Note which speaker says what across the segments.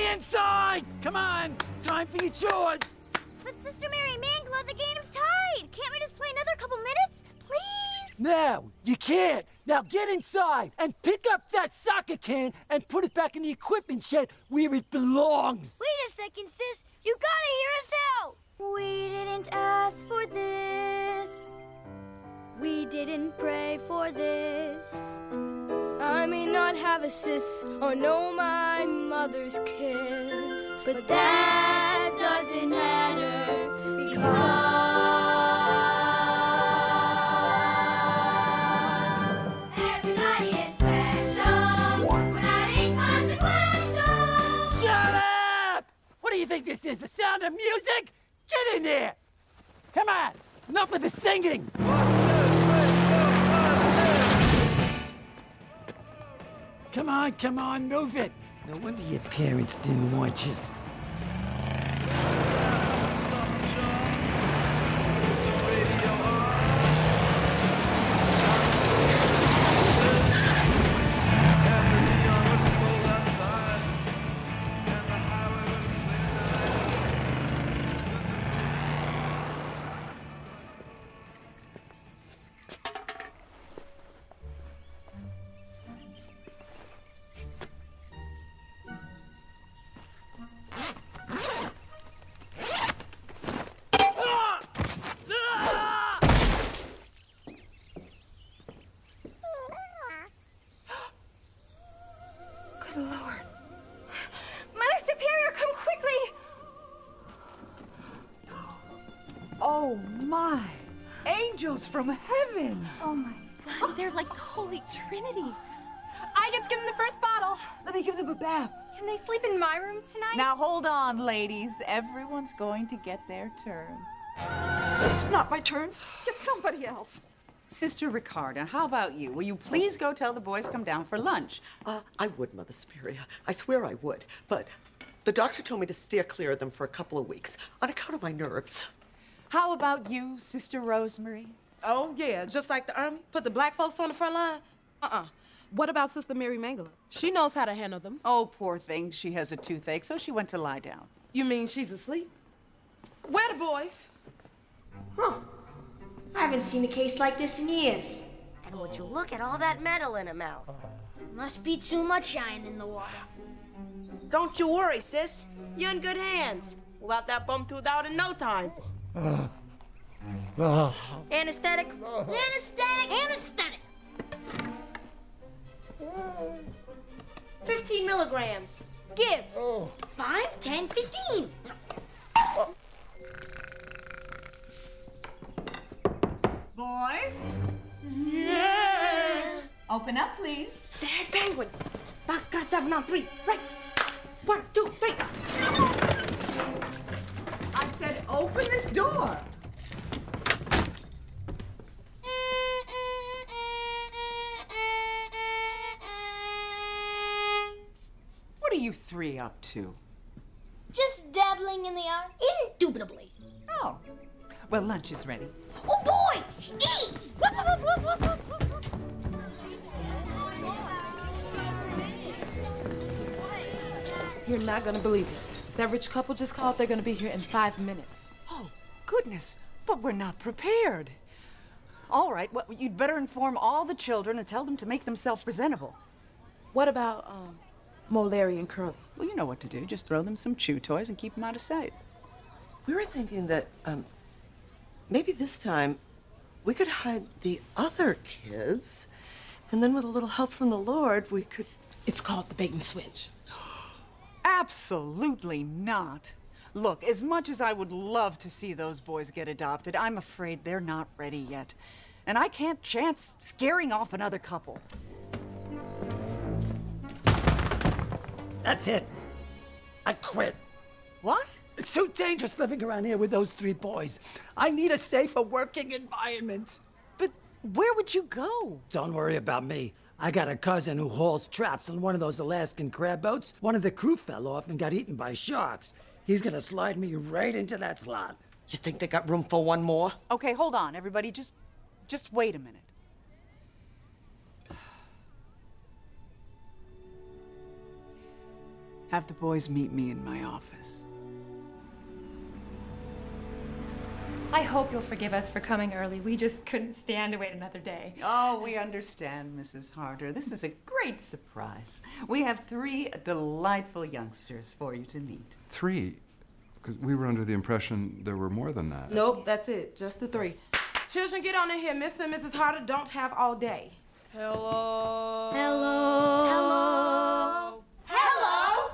Speaker 1: inside! Come on! Time for your chores!
Speaker 2: But Sister Mary Mangala, the game's tied! Can't we just play another couple minutes? Please?
Speaker 1: No, you can't! Now get inside and pick up that soccer can and put it back in the equipment shed where it belongs!
Speaker 2: Wait a second, sis! You gotta hear us out! We didn't ask for this. We didn't pray for this. I may not have a sis or know my mother's kiss, but that doesn't matter because everybody is special. We're not inconsequential.
Speaker 1: Shut up! What do you think this is, the Sound of Music? Get in there! Come on, enough with the singing! Come on, move it! No wonder your parents didn't want you.
Speaker 3: Good Lord. Mother Superior, come quickly!
Speaker 4: Oh, my. Angels from heaven.
Speaker 3: Oh, my God. They're like the Holy Trinity. I get to give them the first bottle.
Speaker 4: Let me give them a bath.
Speaker 3: Can they sleep in my room tonight?
Speaker 4: Now, hold on, ladies. Everyone's going to get their turn.
Speaker 5: It's not my turn. Get somebody else.
Speaker 6: Sister Ricarda, how about you? Will you please go tell the boys come down for lunch?
Speaker 5: I would, Mother Superior. I swear I would. But the doctor told me to steer clear of them for a couple of weeks on account of my nerves.
Speaker 6: How about you, Sister Rosemary?
Speaker 7: Oh, yeah, just like the Army. Put the black folks on the front line. What about Sister Mary Mangala? She knows how to handle them.
Speaker 6: Oh, poor thing. She has a toothache, so she went to lie down.
Speaker 7: You mean she's asleep? Where the boys?
Speaker 8: Huh. I haven't seen a case like this in years.
Speaker 9: And would you look at all that metal in her mouth?
Speaker 2: Must be too much iron in the water.
Speaker 9: Don't you worry, sis. You're in good hands. We'll have that bum tooth out in no time. Anesthetic?
Speaker 2: Anesthetic! Anesthetic!
Speaker 9: 15 milligrams. Give.
Speaker 2: 5, 10, 15.
Speaker 4: Boys?
Speaker 9: Yeah.
Speaker 4: Open up, please.
Speaker 8: It's the head penguin. Boxcar 7 on 3. Right. 1, 2, 3.
Speaker 4: I said open this door.
Speaker 6: What are you three up to?
Speaker 2: Just dabbling in the art. Indubitably.
Speaker 6: Oh, well, lunch is ready.
Speaker 2: Oh boy! Eat!
Speaker 7: You're not gonna believe this. That rich couple just called. They're gonna be here in 5 minutes.
Speaker 6: Oh, goodness, but we're not prepared. All right, well, you'd better inform all the children and tell them to make themselves presentable.
Speaker 7: What about, Mo, Larry, and Curly?
Speaker 6: Well, you know what to do. Just throw them some chew toys and keep them out of sight.
Speaker 5: We were thinking that, maybe this time we could hide the other kids, and then with a little help from the Lord, we could...
Speaker 7: It's called the bait and switch.
Speaker 6: Absolutely not. Look, as much as I would love to see those boys get adopted, I'm afraid they're not ready yet. And I can't chance scaring off another couple.
Speaker 1: That's it. I quit.
Speaker 6: What?
Speaker 1: It's too dangerous living around here with those 3 boys. I need a safer working environment.
Speaker 6: But where would you go?
Speaker 1: Don't worry about me. I got a cousin who hauls traps on one of those Alaskan crab boats. One of the crew fell off and got eaten by sharks. He's gonna slide me right into that slot.
Speaker 5: You think they got room for one more?
Speaker 6: Okay, hold on, everybody. Just wait a minute. have the boys meet me in my office.
Speaker 3: I hope you'll forgive us for coming early. We just couldn't stand to wait another day.
Speaker 4: Oh, we understand, Mrs. Harder. This is a great surprise. We have 3 delightful youngsters for you to meet.
Speaker 10: 3? Because we were under the impression there were more than that.
Speaker 7: Nope, that's it. Just the 3. Children, get on in here. Mr. and Mrs. Harder don't have all day. Hello.
Speaker 2: Hello. Hello. Hello.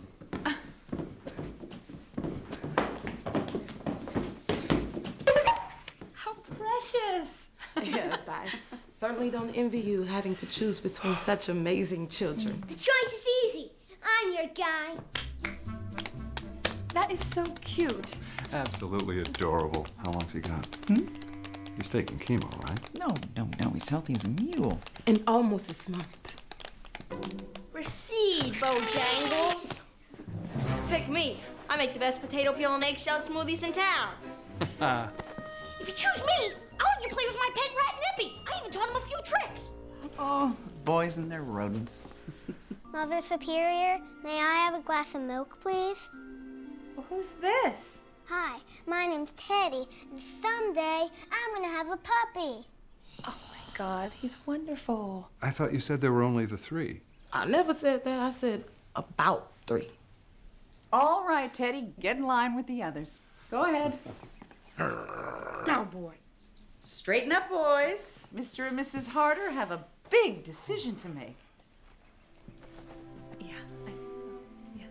Speaker 3: How precious.
Speaker 7: Yes, I certainly don't envy you having to choose between such amazing children.
Speaker 2: The choice is easy. I'm your guy.
Speaker 3: That is so cute.
Speaker 10: Absolutely adorable. How long's he got? He's taking chemo, right?
Speaker 4: No. He's healthy as a mule.
Speaker 7: And almost as smart.
Speaker 9: Proceed, Bojangles. Pick me. I make the best potato peel and eggshell smoothies in town.
Speaker 2: If you choose me, I'll let you play with my pet rat Nippy. I even taught him a few tricks.
Speaker 4: Oh, boys and their rodents.
Speaker 2: Mother Superior, may I have a glass of milk, please?
Speaker 3: Well, who's this?
Speaker 2: Hi, my name's Teddy, and someday I'm gonna have a puppy.
Speaker 3: Oh my God, he's wonderful.
Speaker 10: I thought you said there were only the 3.
Speaker 7: I never said that. I said about 3.
Speaker 4: All right, Teddy, get in line with the others. Go ahead.
Speaker 8: Down, boy.
Speaker 4: Straighten up, boys. Mr. and Mrs. Harder have a big decision to make.
Speaker 3: Yeah, I think so. Yeah.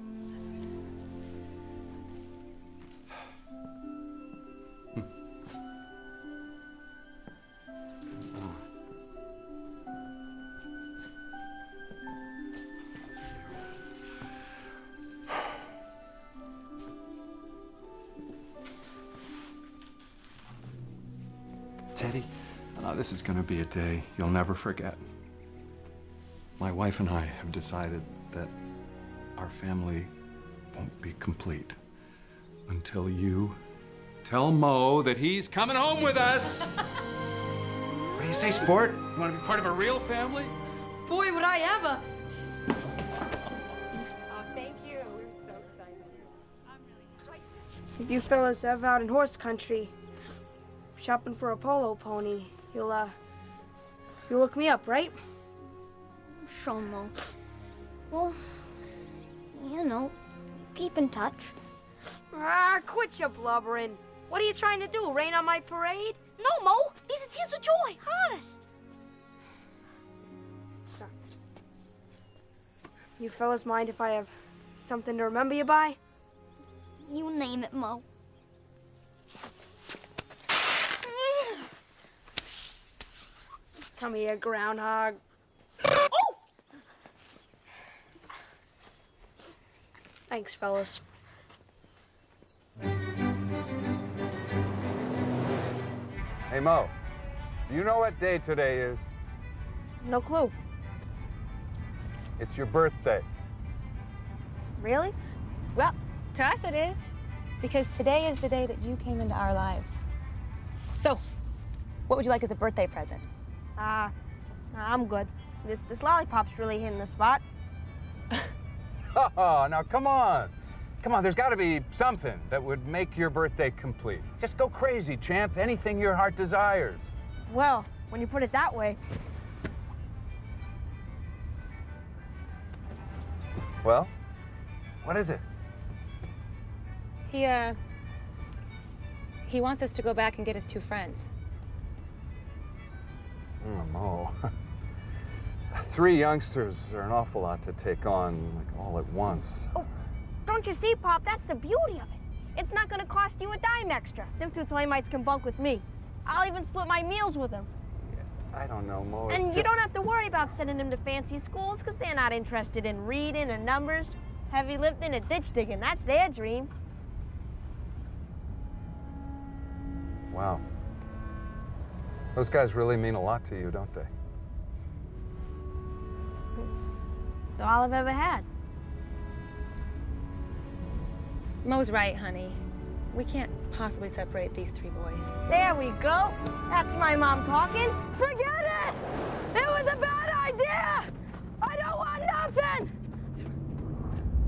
Speaker 10: Teddy, this is going to be a day you'll never forget. My wife and I have decided that our family won't be complete until you tell Mo that he's coming home with us. What do you say, sport? You want to be part of a real family?
Speaker 9: Boy, would I ever.
Speaker 3: Oh, thank you. We're so excited. I'm really
Speaker 8: If you fellas ever out in horse country, shopping for a polo pony, you'll look me up, right?
Speaker 2: Sure, Mo. Well, you know, keep in touch.
Speaker 8: Ah, quit your blubbering. What are you trying to do, rain on my parade?
Speaker 2: No, Mo. These are tears of joy. Honest.
Speaker 8: You fellas mind if I have something to remember you by?
Speaker 2: You name it, Mo.
Speaker 8: Come here, groundhog.
Speaker 2: Oh!
Speaker 8: Thanks, fellas.
Speaker 11: Hey, Mo, do you know what day today is?
Speaker 8: No clue.
Speaker 11: It's your birthday.
Speaker 8: Really?
Speaker 12: Well, to us it is, because today is the day that you came into our lives. So, what would you like as a birthday present?
Speaker 8: I'm good. This lollipop's really hitting the spot.
Speaker 11: Oh, now come on. Come on, there's got to be something that would make your birthday complete. Just go crazy, champ. Anything your heart desires.
Speaker 8: Well, when you put it that way.
Speaker 11: Well, what is it?
Speaker 12: He wants us to go back and get his 2 friends.
Speaker 11: Oh, Mo. 3 youngsters are an awful lot to take on, like, all at once.
Speaker 8: Oh, don't you see, Pop? That's the beauty of it. It's not gonna cost you a dime extra. Them 2 toy mites can bunk with me. I'll even split my meals with them.
Speaker 11: Yeah, I don't know, Mo.
Speaker 8: And you don't have to worry about sending them to fancy schools, because they're not interested in reading or numbers. Heavy lifting and ditch digging, that's their dream.
Speaker 11: Wow. Those guys really mean a lot to you, don't they?
Speaker 8: They're all I've ever had.
Speaker 12: Mo's right, honey. We can't possibly separate these 3 boys.
Speaker 8: There we go. That's my mom talking. Forget it! It was a bad idea! I don't want nothing!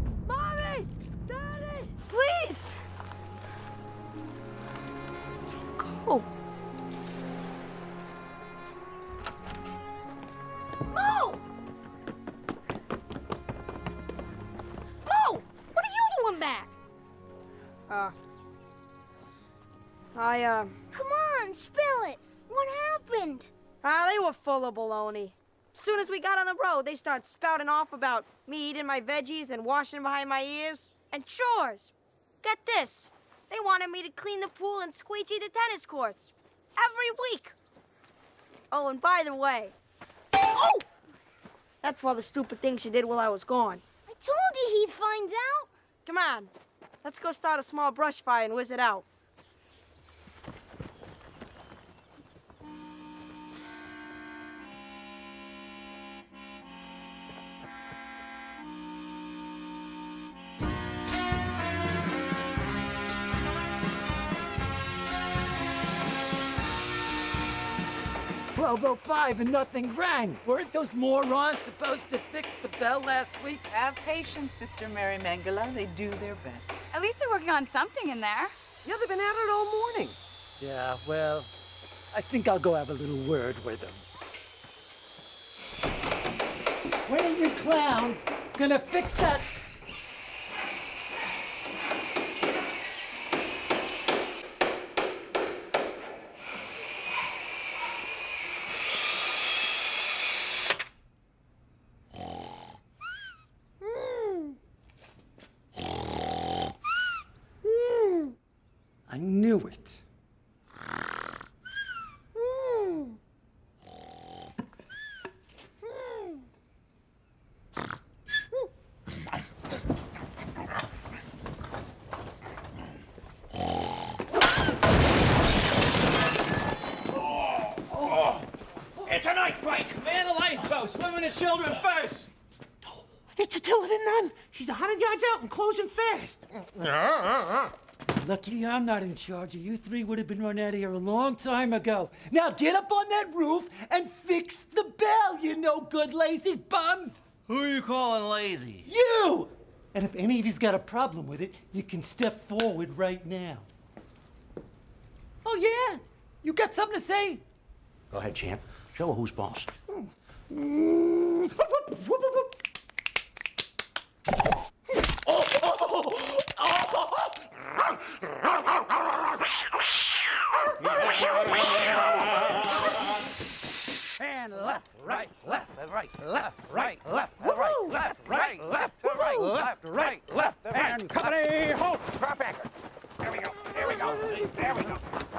Speaker 2: Come on, spill it. What happened?
Speaker 8: They were full of baloney. As soon as we got on the road, they started spouting off about me eating my veggies and washing behind my ears. And chores. Get this. They wanted me to clean the pool and squeegee the tennis courts. Every week. Oh, and by the way... Oh! That's for all the stupid things you did while I was gone.
Speaker 2: I told you he'd find out.
Speaker 8: Come on. Let's go start a small brush fire and whiz it out.
Speaker 1: $12:05 and nothing rang. Weren't those morons supposed to fix the bell last week?
Speaker 4: Have patience, Sister Mary Mangala. They do their best.
Speaker 12: At least they're working on something in there.
Speaker 5: Yeah, they've been at it all morning.
Speaker 1: Yeah, well, I think I'll go have a little word with them. When are you clowns gonna fix that? I knew it.
Speaker 13: It's an earthquake! Man the lifeboat! Women and children first!
Speaker 14: It's Attila the Nun. She's 100 yards out and closing fast.
Speaker 1: Lucky I'm not in charge, or you three would have been run out of here a long time ago. Now get up on that roof and fix the bell, you no good lazy bums!
Speaker 13: Who are you calling lazy?
Speaker 1: You! And if any of you's got a problem with it, you can step forward right now. Oh, yeah? You got something to say?
Speaker 14: Go ahead, champ. Show her who's boss.
Speaker 13: And left, right, left, right, left, right, left, right, left, right, left, right, left, right, left, and company, hold, drop anchor. There we go, there we go, there we go.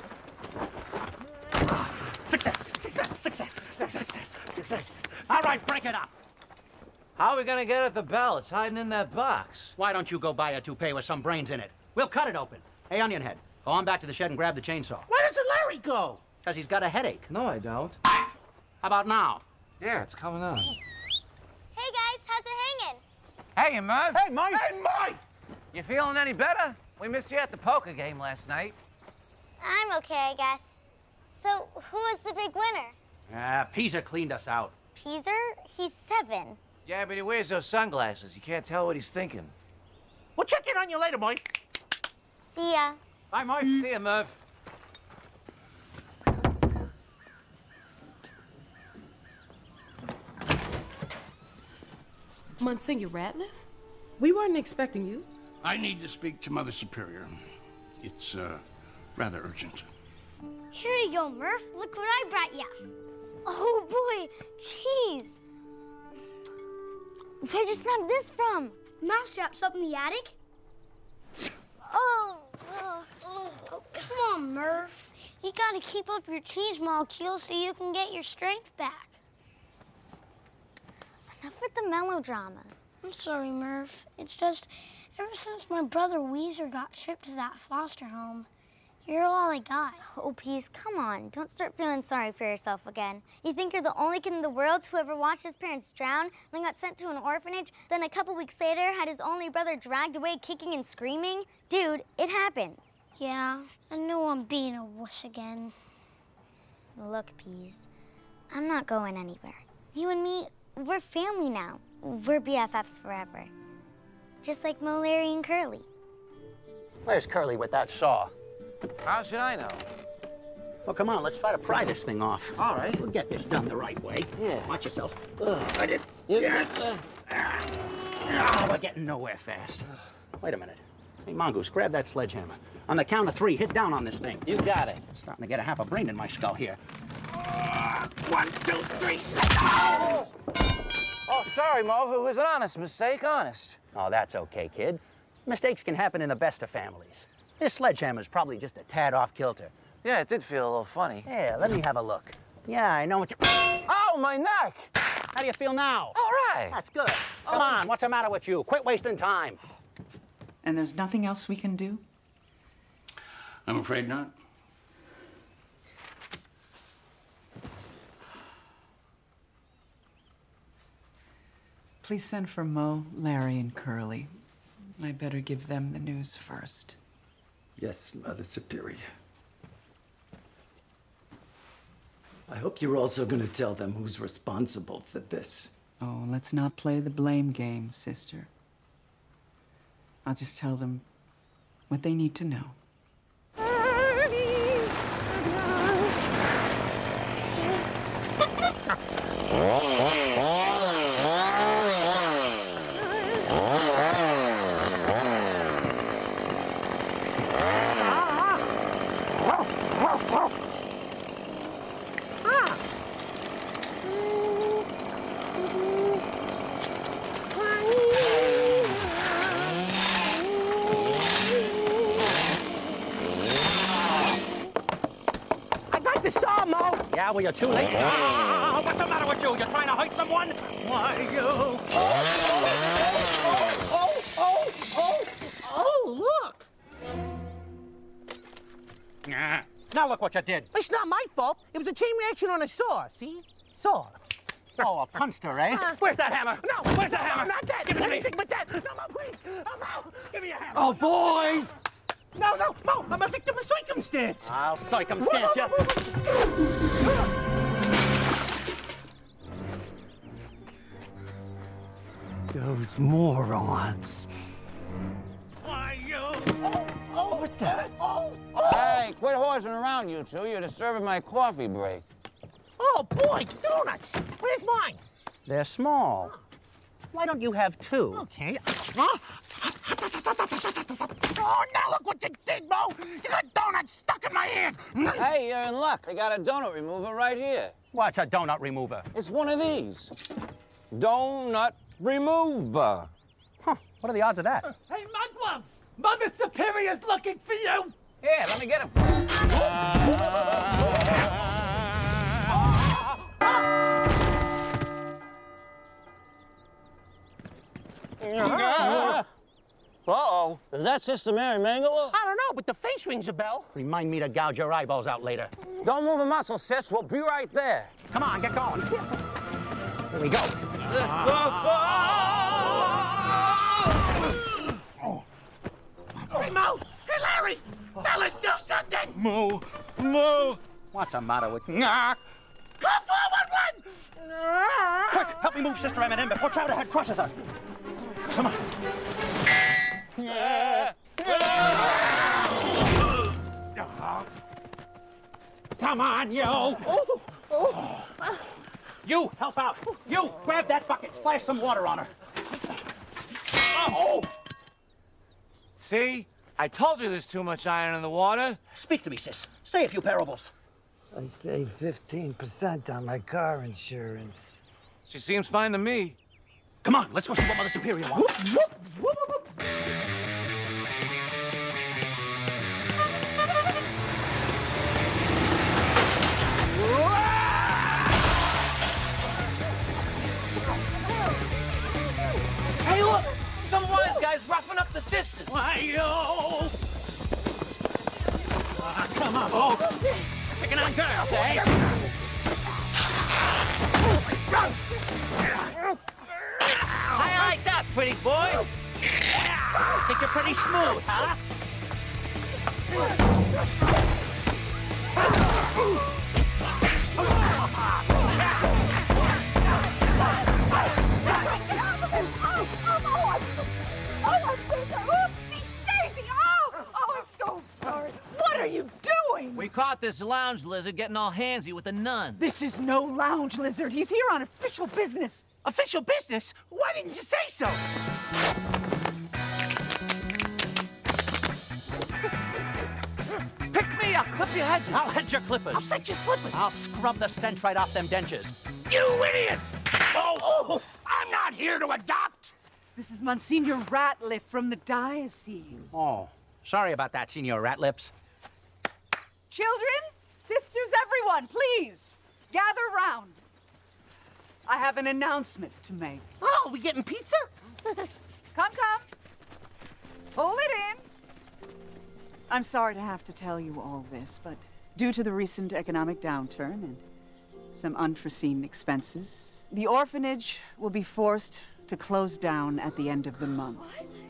Speaker 13: Success, success, success, success, success. All right, break it up.
Speaker 14: How are we gonna get at the bell? It's hiding in that box. Why don't you go buy a toupee with some brains in it? We'll cut it open. Hey, Onionhead, go on back to the shed and grab the chainsaw. Why doesn't Larry go?
Speaker 10: Because he's got a headache.
Speaker 14: No, I don't.
Speaker 10: How about now?
Speaker 14: Yeah, it's coming on.
Speaker 2: Hey guys, how's it hanging?
Speaker 11: Hey, Murph.
Speaker 13: Hey, Mike!
Speaker 11: Hey, Mike! You feeling any better? We missed you at the poker game last night.
Speaker 2: I'm okay, I guess. So, who was the big winner?
Speaker 14: Pisa cleaned us out.
Speaker 2: Peter? He's 7.
Speaker 11: Yeah, but he wears those sunglasses. You can't tell what he's thinking.
Speaker 14: We'll check in on you later, boy.
Speaker 2: See ya.
Speaker 14: Bye, Murph.
Speaker 11: See ya, Murph.
Speaker 7: Monsignor Ratliff? We weren't expecting you.
Speaker 15: I need to speak to Mother Superior. It's, rather urgent.
Speaker 2: Here you go, Murph. Look what I brought ya. Oh, boy. Jeez. Where'd you snap this from? Mousetrap's up in the attic. Oh, come on, Murph. You gotta keep up your cheese molecules so you can get your strength back. Enough with the melodrama. I'm sorry, Murph. It's just, ever since my brother Weezer got shipped to that foster home, you're all I got.
Speaker 8: Oh, Peace, come on. Don't start feeling sorry for yourself again. You think you're the only kid in the world who ever watched his parents drown, then got sent to an orphanage, then a couple weeks later had his only brother dragged away kicking and screaming? Dude, it happens.
Speaker 2: Yeah, I know I'm being a wuss again.
Speaker 8: Look, Peace, I'm not going anywhere. You and me, we're family now. We're BFFs forever. Just like Mo, Larry, and Curly.
Speaker 14: Where's Curly with that saw?
Speaker 11: How should I know?
Speaker 14: Well, come on, let's try to pry this thing off.
Speaker 11: All right.
Speaker 14: We'll get this done the right way.
Speaker 11: Yeah.
Speaker 14: Watch yourself.
Speaker 11: I did.
Speaker 14: We're getting nowhere fast. Wait a minute. Hey, Mongoose, grab that sledgehammer. On the count of 3, hit down on this thing.
Speaker 16: You got it.
Speaker 14: Starting to get a half a brain in my skull here.
Speaker 16: 1, 2, 3. Oh! Oh, sorry, Mo. It was an honest mistake, honest.
Speaker 14: Oh, that's okay, kid. Mistakes can happen in the best of families. This sledgehammer's probably just a tad off kilter.
Speaker 16: Yeah, it did feel a little funny.
Speaker 14: Yeah, let me have a look. Yeah, I know what you...
Speaker 16: Oh, my neck!
Speaker 14: How do you feel now?
Speaker 16: All right.
Speaker 14: That's good. Come on, what's the matter with you? Quit wasting time.
Speaker 6: And there's nothing else we can do?
Speaker 15: I'm afraid not.
Speaker 6: Please send for Mo, Larry, and Curly. I better give them the news first.
Speaker 1: Yes, Mother Superior. I hope you're also going to tell them who's responsible for this.
Speaker 6: Oh, let's not play the blame game, sister. I'll just tell them what they need to know.
Speaker 14: Yeah, well, you're too late. What's the matter with you? You're trying to hurt someone? Why, you...
Speaker 17: Oh, look!
Speaker 14: Now look what you did.
Speaker 17: It's not my fault. It was a chain reaction on a saw, see? Saw.
Speaker 14: Oh, a punster, eh? Where's that hammer?
Speaker 17: No!
Speaker 14: Where's the hammer?
Speaker 17: Not that!
Speaker 14: Give it to me.
Speaker 17: Anything but that! No, Mo, please! Oh, Mo! Give me a hammer!
Speaker 1: Oh, boys!
Speaker 17: No, Mo! I'm a victim of circumstance!
Speaker 14: I'll circumstance you.
Speaker 1: Those morons.
Speaker 14: Why, you...
Speaker 1: What the...
Speaker 16: Hey, quit horsing around, you two. You're disturbing my coffee break.
Speaker 17: Oh, boy, donuts! Where's mine?
Speaker 14: They're small. Why don't you have 2?
Speaker 17: Okay. Oh, now look what you did, Mo! You got donuts stuck in my ears!
Speaker 16: Hey, you're in luck. I got a donut remover right here.
Speaker 14: What's a donut remover?
Speaker 16: It's one of these. Donut remover.
Speaker 14: Huh, what are the odds of that?
Speaker 18: Hey, Mugwumps! Mother Superior's looking for you!
Speaker 16: Here, let me get him. Uh-oh. Is that Sister Mary Mangala?
Speaker 17: I don't know, but the face rings a bell.
Speaker 14: Remind me to gouge your eyeballs out later.
Speaker 16: Don't move a muscle, sis. We'll be right there.
Speaker 14: Come on, get going. Here we go.
Speaker 17: Hey, Mo! Hey, Larry! Fellas, do something!
Speaker 14: Moo! What's the matter with you?
Speaker 17: Call 411!
Speaker 14: Quick, help me move Sister M&M before Chowderhead crushes her. Come on. Come on, you! You, help out. You, grab that bucket, splash some water on her.
Speaker 19: See? I told you there's too much iron in the water.
Speaker 14: Speak to me, sis. Say a few parables.
Speaker 1: I saved 15% on my car insurance.
Speaker 19: She seems fine to me.
Speaker 14: Come on, let's go see what Mother Superior wants.
Speaker 19: Hey, look! Some wise guy's roughing up the sisters.
Speaker 14: Why, come on, Bo. Picking on girls, eh?
Speaker 19: I like that, pretty boy.
Speaker 14: Think you're pretty smooth, huh?
Speaker 6: What are you doing?
Speaker 16: We caught this lounge lizard getting all handsy with a nun.
Speaker 6: This is no lounge lizard. He's here on official business.
Speaker 17: Official business? Why didn't you say so?
Speaker 16: clip your heads.
Speaker 14: I'll head your clippers.
Speaker 16: I'll set your slippers.
Speaker 14: I'll scrub the stench right off them dentures.
Speaker 17: You idiots! Oh, I'm not here to adopt.
Speaker 6: This is Monsignor Ratliff from the diocese.
Speaker 14: Oh, sorry about that, Senor Ratlips.
Speaker 6: Children, sisters, everyone, please, gather round. I have an announcement to make.
Speaker 16: Oh, we getting pizza?
Speaker 6: Come. Pull it in. I'm sorry to have to tell you all this, but due to the recent economic downturn and some unforeseen expenses, the orphanage will be forced to close down at the end of the month.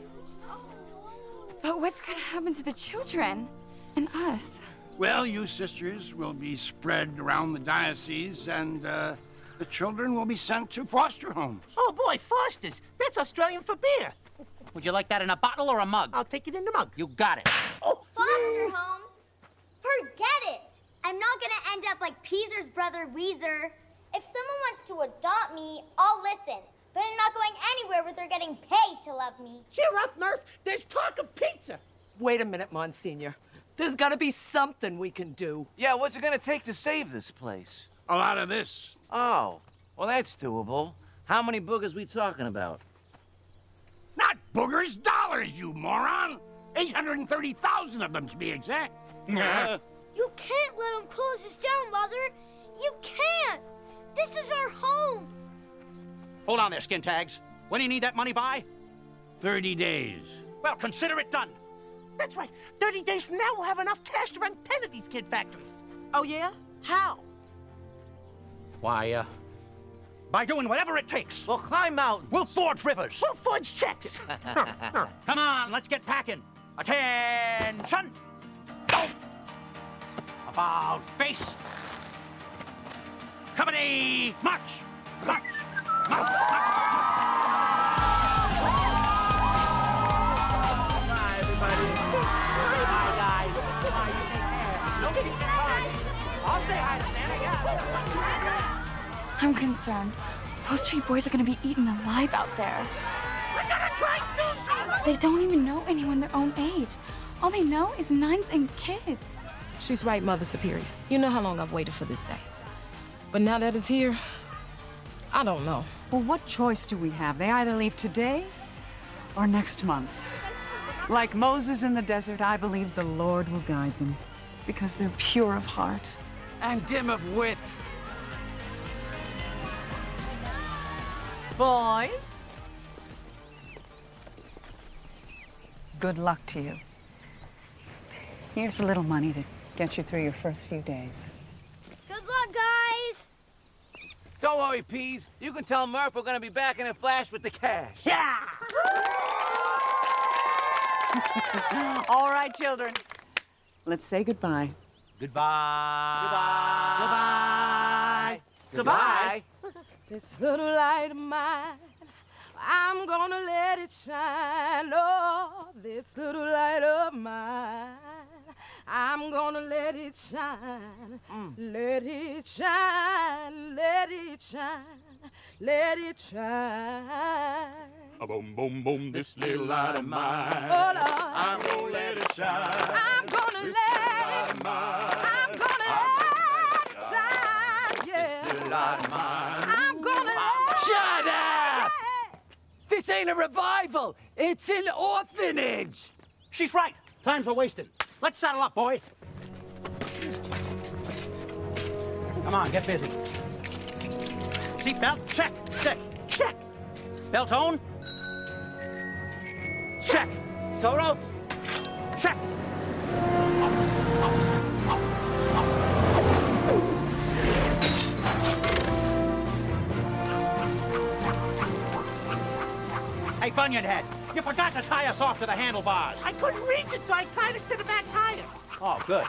Speaker 12: But what's gonna happen to the children and us?
Speaker 15: Well, you sisters will be spread around the diocese, and the children will be sent to foster homes.
Speaker 16: Oh, boy, Foster's. That's Australian for beer.
Speaker 14: Would you like that in a bottle or a mug?
Speaker 16: I'll take it in the mug.
Speaker 14: You got it.
Speaker 2: Foster home? Forget it. I'm not gonna end up like Peaser's brother Weezer. If someone wants to adopt me, I'll listen. But I'm not going anywhere where they're getting paid to love me.
Speaker 16: Cheer up, Murph. There's talk of pizza.
Speaker 5: Wait a minute, Monsignor. There's gotta be something we can do.
Speaker 16: Yeah, what's it gonna take to save this place?
Speaker 15: A lot of this.
Speaker 16: Oh, well, that's doable. How many boogers we talking about?
Speaker 15: Not boogers, dollars, you moron! 830,000 of them, to be exact.
Speaker 2: You can't let them close us down, Mother. You can't. This is our home.
Speaker 14: Hold on there, skin tags. When do you need that money by?
Speaker 15: 30 days.
Speaker 14: Well, consider it done.
Speaker 16: That's right. 30 days from now, we'll have enough cash to run 10 of these kid factories.
Speaker 5: Oh, yeah? How?
Speaker 14: Why, by doing whatever it takes.
Speaker 16: We'll climb mountains.
Speaker 14: We'll forge rivers.
Speaker 16: We'll forge checks.
Speaker 14: Come on, let's get packing. Attention! Go! About face. Company, march! March! March!
Speaker 16: Bye, everybody.
Speaker 14: Bye, guys. Bye, you take care. Nobody get hurt. I'll say hi to Santa, yeah.
Speaker 12: I'm concerned. Those 3 boys are gonna be eaten alive out there.
Speaker 17: We're gonna try sushi.
Speaker 12: They don't even know anyone their own age. All they know is nuns and kids.
Speaker 7: She's right, Mother Superior. You know how long I've waited for this day. But now that it's here, I don't know.
Speaker 6: Well, what choice do we have? They either leave today or next month. Like Moses in the desert, I believe the Lord will guide them because they're pure of heart.
Speaker 18: And dim of wit.
Speaker 6: Boys, good luck to you. Here's a little money to get you through your first few days.
Speaker 2: Good luck, guys.
Speaker 16: Don't worry, Peas. You can tell Murph we're gonna be back in a flash with the cash.
Speaker 14: Yeah!
Speaker 6: All right, children. Let's say goodbye.
Speaker 14: Goodbye.
Speaker 16: Goodbye.
Speaker 14: Goodbye.
Speaker 7: This little light of mine, I'm gonna let it shine. Oh, this little light of mine, I'm gonna let it shine. Let it shine, let it shine, let it shine.
Speaker 17: A boom, boom, boom, this little light of mine.
Speaker 7: Oh, Lord.
Speaker 17: I'm gonna let it shine.
Speaker 7: I'm gonna let it, I'm gonna let it shine, yeah.
Speaker 17: This little light of mine.
Speaker 7: I'm gonna let it.
Speaker 18: Shut up! This ain't a revival. It's an orphanage.
Speaker 14: She's right. Times are wasted. Let's saddle up, boys. Come on, get busy. Seatbelt, check. Check. Check. Belt on. Check.
Speaker 16: Tow rope.
Speaker 14: Check. Hey, Bunyan Head, you forgot to tie us off to the handlebars.
Speaker 16: I couldn't reach it, so I tied us to the back tire.
Speaker 14: Oh, good.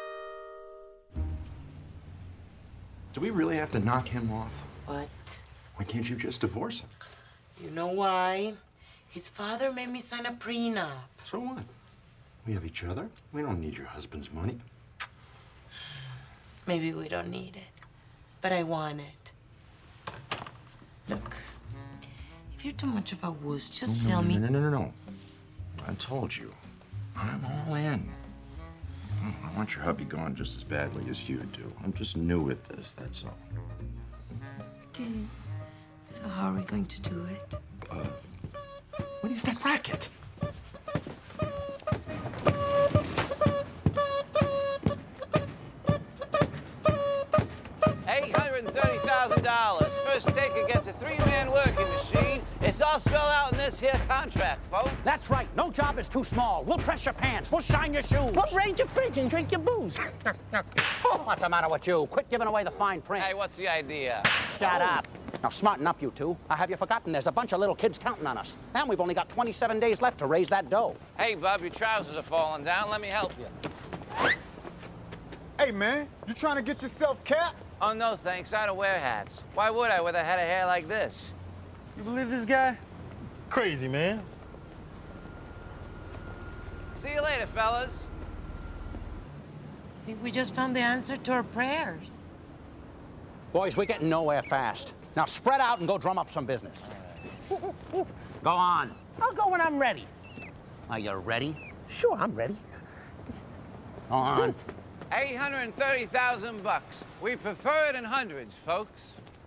Speaker 10: Do we really have to knock him off?
Speaker 5: What?
Speaker 20: Why can't you just divorce him?
Speaker 21: You know why? His father made me sign a prenup.
Speaker 20: So what? We have each other. We don't need your husband's money.
Speaker 21: Maybe we don't need it, but I want it. Look, if you're too much of a wuss, just tell me.
Speaker 20: No. I told you. I'm all in. I want your hubby gone just as badly as you do. I'm just new at this, that's all.
Speaker 21: Okay. So how are we going to do it?
Speaker 20: What is that racket?
Speaker 16: $830,000. First take against a three-man working machine. It's all spelled out in this here contract, folks.
Speaker 14: That's right. No job is too small. We'll press your pants. We'll shine your shoes.
Speaker 17: We'll raid your fridge and drink your booze.
Speaker 14: What's the matter with you? Quit giving away the fine print.
Speaker 16: Hey, what's the idea?
Speaker 14: Shut up. Now, smarten up, you two. Have you forgotten there's a bunch of little kids counting on us? And we've only got 27 days left to raise that dough.
Speaker 16: Hey, Bub, your trousers are falling down. Let me help you.
Speaker 22: Hey, man, you trying to get yourself capped?
Speaker 16: Oh, no, thanks. I don't wear hats. Why would I with a head of hair like this?
Speaker 23: You believe this guy? Crazy, man.
Speaker 16: See you later, fellas.
Speaker 21: I think we just found the answer to our prayers.
Speaker 14: Boys, we're getting nowhere fast. Now spread out and go drum up some business. Go on.
Speaker 17: I'll go when I'm ready.
Speaker 14: Are you ready?
Speaker 17: Sure, I'm ready.
Speaker 14: Go on.
Speaker 16: 830,000 bucks. We prefer it in hundreds, folks.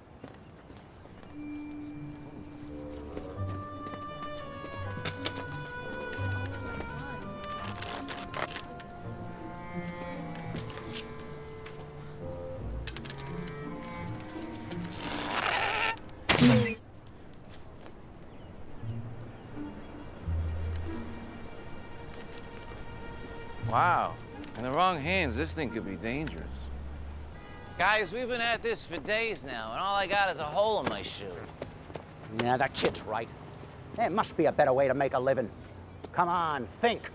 Speaker 16: Wow. In the wrong hands, this thing could be dangerous. Guys, we've been at this for days now, and all I got is a hole in my shoe.
Speaker 14: Yeah, that kid's right. There must be a better way to make a living. Come on, think.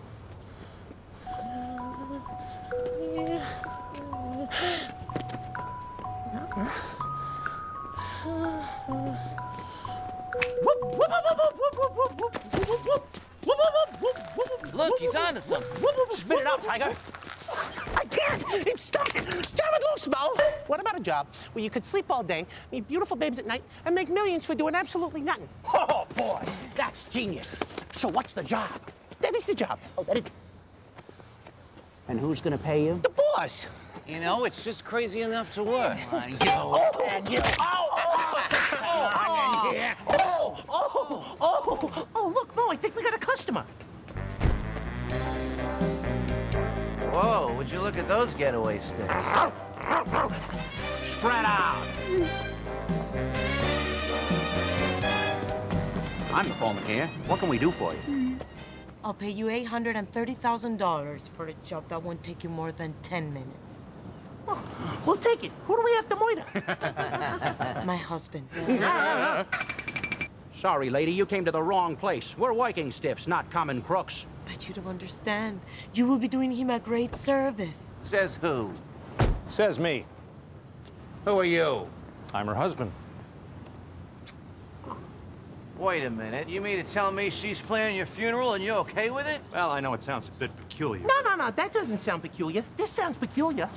Speaker 16: Look, he's onto something.
Speaker 14: Spit it out, Tiger.
Speaker 17: I can't! It's stuck! Turn it loose, Mo! What about a job where you could sleep all day, meet beautiful babes at night, and make millions for doing absolutely nothing?
Speaker 14: Oh, boy, that's genius. So what's the job?
Speaker 17: That is the job.
Speaker 14: Oh, that is... And who's gonna pay you?
Speaker 17: The boss.
Speaker 16: You know, it's just crazy enough to work.
Speaker 14: And you...
Speaker 17: Oh, look, Mo, I think we got a customer.
Speaker 16: Whoa, would you look at those getaway sticks?
Speaker 14: Spread out. I'm the foreman here. What can we do for you?
Speaker 21: I'll pay you $830,000 for a job that won't take you more than 10 minutes.
Speaker 17: Oh, we'll take it. Who do we have to moiter?
Speaker 21: My husband.
Speaker 14: Sorry, lady, you came to the wrong place. We're working stiffs, not common crooks.
Speaker 21: But you don't understand. You will be doing him a great service.
Speaker 16: Says who?
Speaker 11: Says me.
Speaker 14: Who are you?
Speaker 11: I'm her husband.
Speaker 16: Wait a minute. You mean to tell me she's planning your funeral and you're okay with it?
Speaker 11: Well, I know it sounds a bit peculiar.
Speaker 17: No, that doesn't sound peculiar. This sounds peculiar.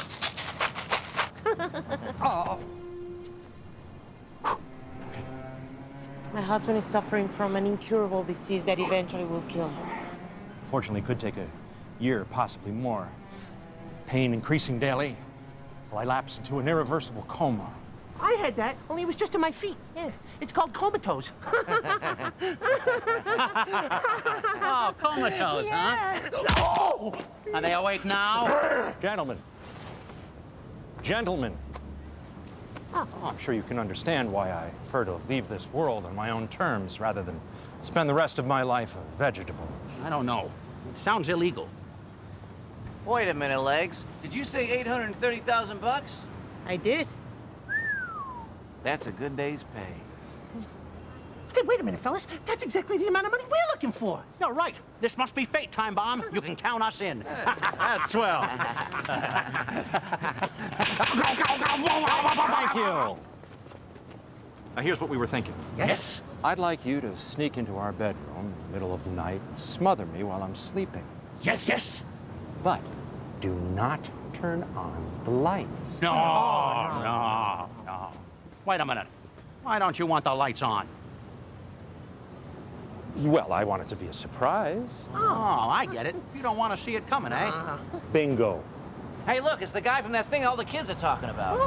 Speaker 14: Oh.
Speaker 21: My husband is suffering from an incurable disease that eventually will kill him.
Speaker 11: Fortunately, it could take a year, possibly more. Pain increasing daily, till I lapse into an irreversible coma.
Speaker 17: I had that, only it was just in my feet. Yeah, it's called comatose.
Speaker 14: Oh, comatose, huh?
Speaker 17: Oh!
Speaker 14: Are they awake now?
Speaker 11: Gentlemen. Oh, I'm sure you can understand why I prefer to leave this world on my own terms rather than spend the rest of my life a vegetable.
Speaker 14: I don't know. It sounds illegal.
Speaker 16: Wait a minute, Legs. Did you say 830,000 bucks?
Speaker 21: I did.
Speaker 16: That's a good day's pay.
Speaker 17: Hey, wait a minute, fellas. That's exactly the amount of money we're looking for.
Speaker 14: You're right. This must be fate, Time Bomb. You can count us in.
Speaker 11: That's swell. Thank you. Now, here's what we were thinking.
Speaker 14: Yes?
Speaker 11: I'd like you to sneak into our bedroom in the middle of the night and smother me while I'm sleeping.
Speaker 14: Yes, yes.
Speaker 11: But do not turn on the lights.
Speaker 14: No, no. Wait a minute. Why don't you want the lights on?
Speaker 11: Well, I want it to be a surprise.
Speaker 14: Oh, I get it. You don't want to see it coming, eh?
Speaker 11: Bingo.
Speaker 16: Hey, look, it's the guy from that thing all the kids are talking about.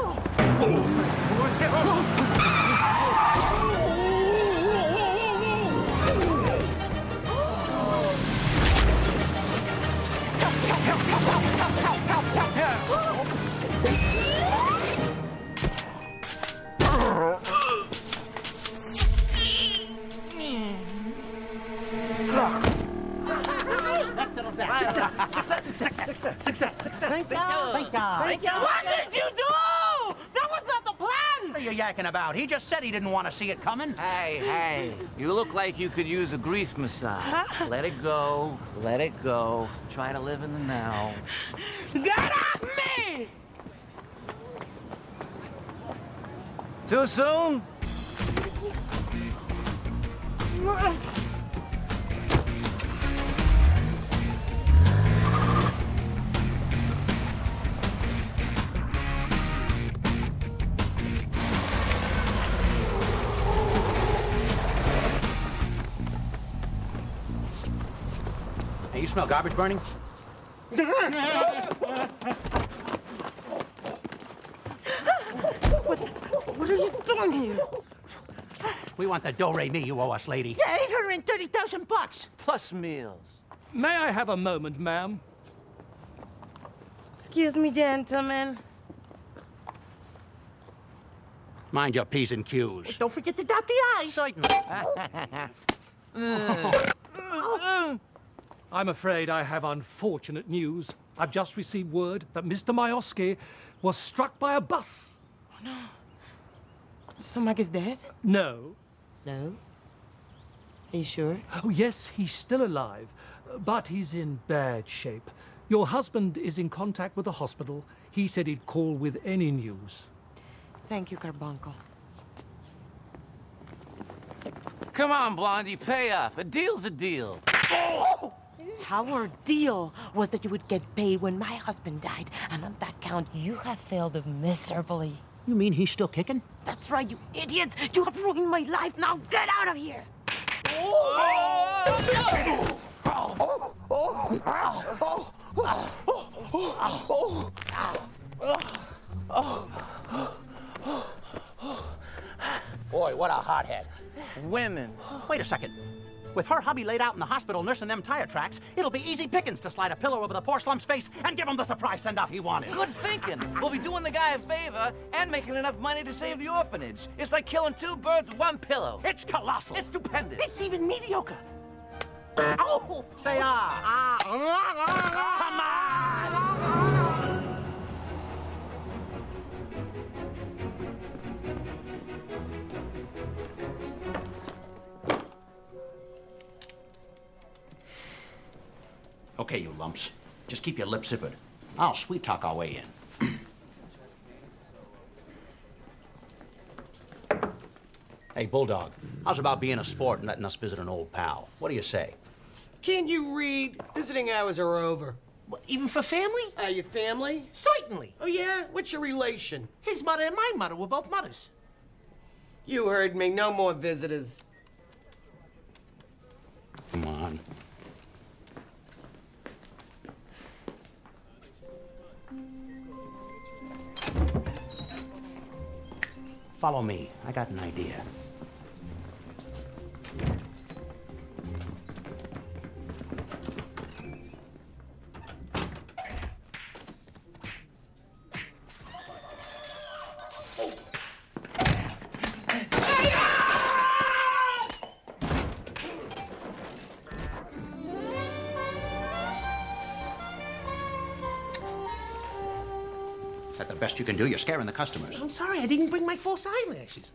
Speaker 14: That settles that. Success.
Speaker 18: Thank God. What did you do? That was not the plan.
Speaker 14: What are you yakking about? He just said he didn't want to see it coming.
Speaker 16: Hey, you look like you could use a grief massage. Let it go. Let it go. Try to live in the now.
Speaker 18: Get off me!
Speaker 16: Too soon?
Speaker 14: Hey, you smell garbage burning?
Speaker 18: What are you doing here?
Speaker 14: We want the do-re-mi you owe us, lady.
Speaker 17: Yeah, 830,000 bucks.
Speaker 16: Plus meals.
Speaker 23: May I have a moment, ma'am?
Speaker 8: Excuse me, gentlemen.
Speaker 14: Mind your P's and Q's.
Speaker 17: Don't forget to dot the I's.
Speaker 14: Certainly.
Speaker 23: I'm afraid I have unfortunate news. I've just received word that Mr. Mayoski was struck by a bus.
Speaker 8: Oh, no. So Mike is dead?
Speaker 23: No.
Speaker 8: No? Are you sure?
Speaker 23: Oh, yes, he's still alive, but he's in bad shape. Your husband is in contact with the hospital. He said he'd call with any news.
Speaker 8: Thank you, Carbuncle.
Speaker 16: Come on, Blondie, pay up. A deal's a deal.
Speaker 3: Our deal was that you would get paid when my husband died, and on that count, you have failed miserably.
Speaker 14: You mean he's still kicking?
Speaker 3: That's right, you idiots! You have ruined my life. Now get out of here!
Speaker 14: Boy, what a hothead.
Speaker 16: Women.
Speaker 14: Wait a second. With her hubby laid out in the hospital nursing them tire tracks, it'll be easy pickings to slide a pillow over the poor slump's face and give him the surprise send-off he wanted.
Speaker 16: Good thinking. We'll be doing the guy a favor and making enough money to save the orphanage. It's like killing two birds with one pillow.
Speaker 14: It's colossal.
Speaker 16: It's stupendous.
Speaker 17: It's even mediocre.
Speaker 14: Oh! Say ah. Come on! Okay, you lumps. Just keep your lips zippered. I'll sweet talk our way in. Hey, Bulldog, how's about being a sport and letting us visit an old pal? What do you say?
Speaker 4: Can't you read? Visiting hours are over.
Speaker 17: Well, even for family?
Speaker 4: Your family?
Speaker 17: Certainly.
Speaker 4: Oh, yeah? What's your relation?
Speaker 17: His mother and my mother were both mothers.
Speaker 4: You heard me. No more visitors.
Speaker 14: Come on. Follow me. I got an idea. Is that the best you can do? You're scaring the customers.
Speaker 17: I'm sorry, I didn't bring my false eyelashes.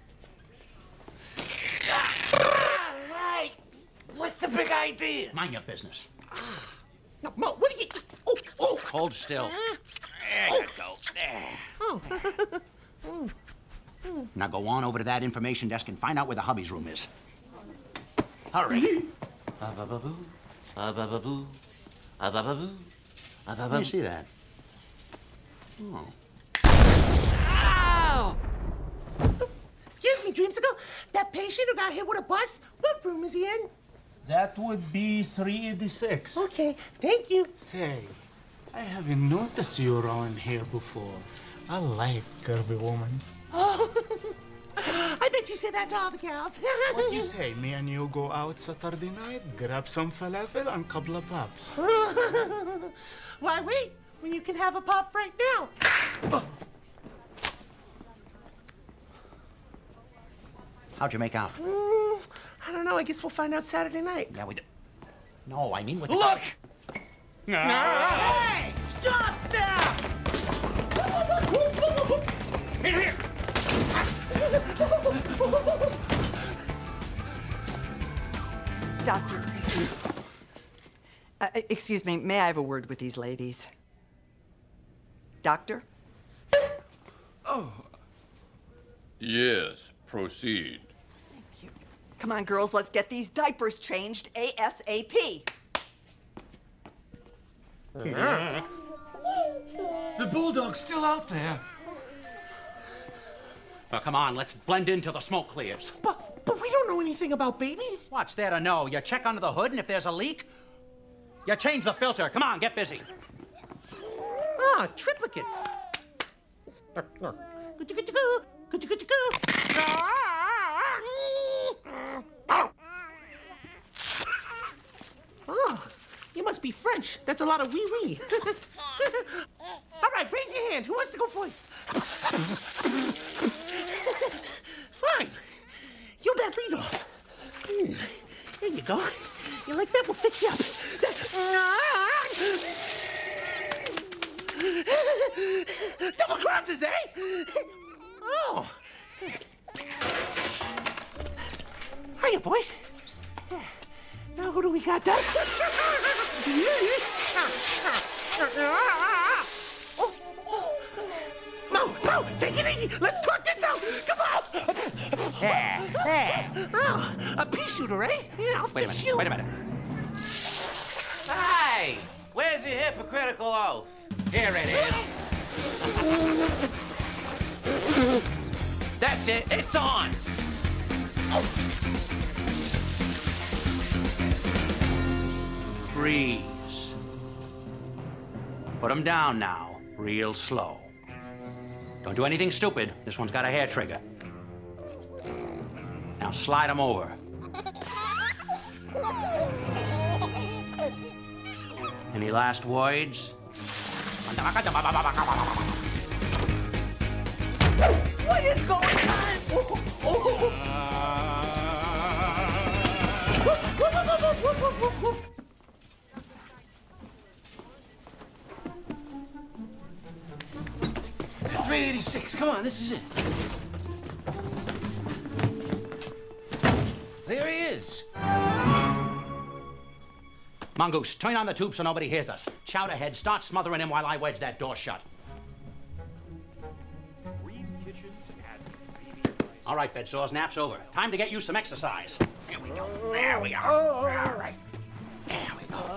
Speaker 16: Right. What's the big idea?
Speaker 14: Mind your business.
Speaker 17: No, Mo, what are you... Oh.
Speaker 14: Hold still. There you go. There.
Speaker 17: Oh.
Speaker 14: Now go on over to that information desk and find out where the hubby's room is. Hurry.
Speaker 1: Ba-ba-ba-boo, ba-ba-ba-boo, ba-ba-ba-boo, ba-ba-ba.
Speaker 14: Let me see that. Oh.
Speaker 17: Ow! Excuse me, Dreamsicle. That patient who got hit with a bus, what room is he in?
Speaker 22: That would be 386.
Speaker 17: Okay, thank you.
Speaker 22: Say, I haven't noticed you around here before. I like curvy woman.
Speaker 17: Oh, I bet you say that to all the gals.
Speaker 22: What do you say? Me and you go out Saturday night, grab some falafel and couple of pops.
Speaker 17: Why wait when you can have a pop right now?
Speaker 14: How'd you make out?
Speaker 17: I don't know. I guess we'll find out Saturday night.
Speaker 14: Yeah, we did. No, I mean with
Speaker 17: Look!
Speaker 14: No.
Speaker 17: Hey! Stop now!
Speaker 14: Here!
Speaker 9: Doctor. Excuse me, may I have a word with these ladies? Doctor?
Speaker 13: Oh. Yes, proceed.
Speaker 9: Come on, girls, let's get these diapers changed ASAP.
Speaker 15: The bulldog's still out there.
Speaker 14: Oh, come on, let's blend in till the smoke clears.
Speaker 17: But we don't know anything about babies.
Speaker 14: What's there to know? You check under the hood, and if there's a leak, you change the filter. Come on, get busy.
Speaker 17: Ah, triplicates. Oh, you must be French. That's a lot of wee-wee. All right, raise your hand. Who wants to go first? Fine. You bet lead off. There you go. You like that? We'll fix you up. Double crosses, eh? Oh. Hiya, boys. Now who do we got there? Mo, take it easy. Let's talk this out. Come on. Oh, a pea shooter, eh? Yeah, I'll fix you.
Speaker 14: Wait a minute.
Speaker 16: Hey, where's your hypocritical oath?
Speaker 14: Here it is.
Speaker 16: That's it. It's on.
Speaker 14: Freeze. Put him down now, real slow. Don't do anything stupid. This one's got a hair trigger. Now slide him over. Any last words?
Speaker 9: What is going on?
Speaker 16: $386. Come on, this is it. There he is.
Speaker 14: Mongoose, turn on the tube so nobody hears us. Shout ahead, start smothering him while I wedge that door shut. All right, bedsores, nap's over. Time to get you some exercise. Here we go. There we are. All right. There we go.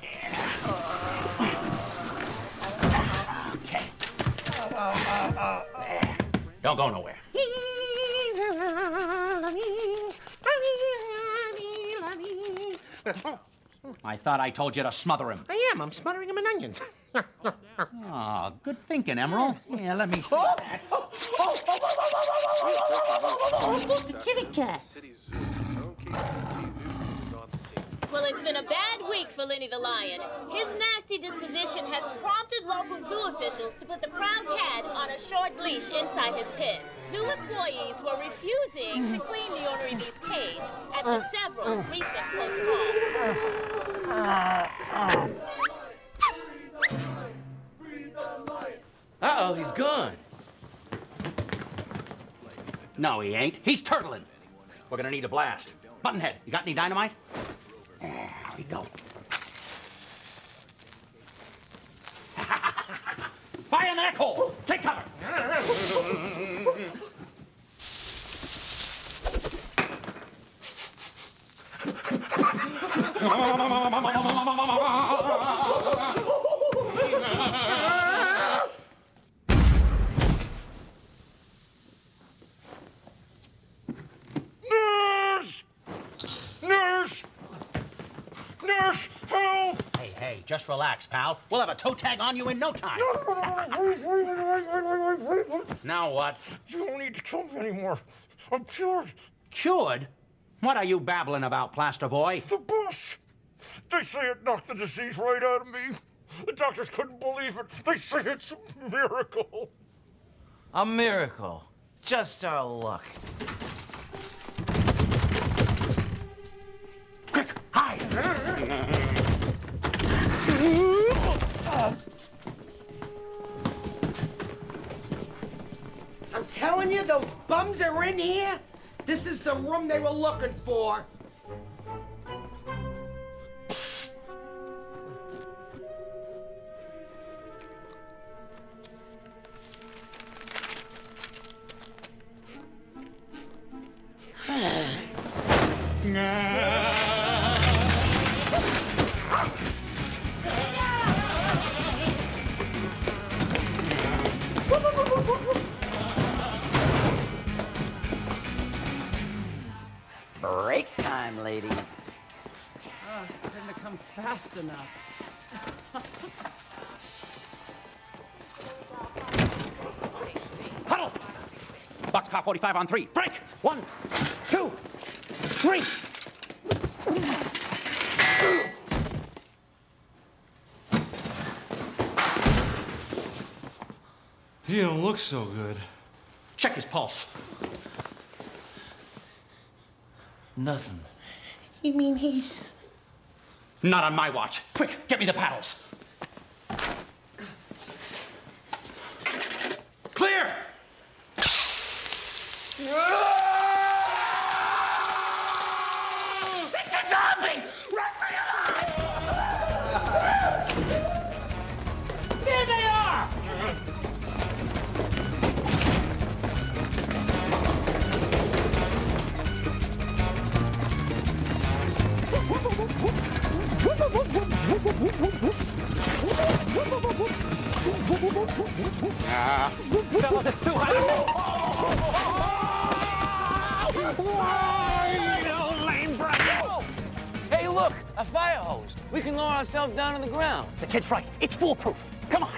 Speaker 14: Okay. There. Don't go nowhere. I thought I told you to smother him.
Speaker 17: I am. I'm smothering him in onions.
Speaker 14: Oh, good thinking, Emerald. Yeah, let me see that.
Speaker 17: The kitty cat.
Speaker 24: Well, it's been a bad week for Lenny the Lion. His nasty disposition has prompted local zoo officials to put the proud cat on a short leash inside his pen. Zoo employees were refusing to clean the ornery beast's cage after several recent close calls.
Speaker 16: Uh-oh, he's gone.
Speaker 14: No, he ain't. He's turtling. We're gonna need a blast. Buttonhead, you got any dynamite? There we go. Fire in the neck hole! Take cover!
Speaker 15: Nurse, help!
Speaker 14: Hey, just relax, pal. We'll have a toe tag on you in no time. Now what?
Speaker 15: You don't need to kill me anymore. I'm cured.
Speaker 14: Cured? What are you babbling about, Plaster Boy?
Speaker 15: The bus. They say it knocked the disease right out of me. The doctors couldn't believe it. They say it's a miracle.
Speaker 1: A miracle. Just our luck.
Speaker 14: Quick, hide!
Speaker 4: I'm telling you, those bums are in here. This is the room they were looking for.
Speaker 2: Break time, ladies.
Speaker 18: Oh, it didn't come fast enough.
Speaker 14: Huddle! Boxcar 45 on 3. Break! 1, 2, 3.
Speaker 6: He don't look so good.
Speaker 14: Check his pulse.
Speaker 1: Nothing.
Speaker 17: You mean he's...
Speaker 14: Not on my watch. Quick, get me the paddles. Clear!
Speaker 15: It's a zombie! Run for your life!
Speaker 4: There they are!
Speaker 14: Fellas, it's too high.
Speaker 1: You lame brat! Hey, look, a fire hose. We can lower ourselves down to the ground.
Speaker 14: The kid's right. It's foolproof. Come on.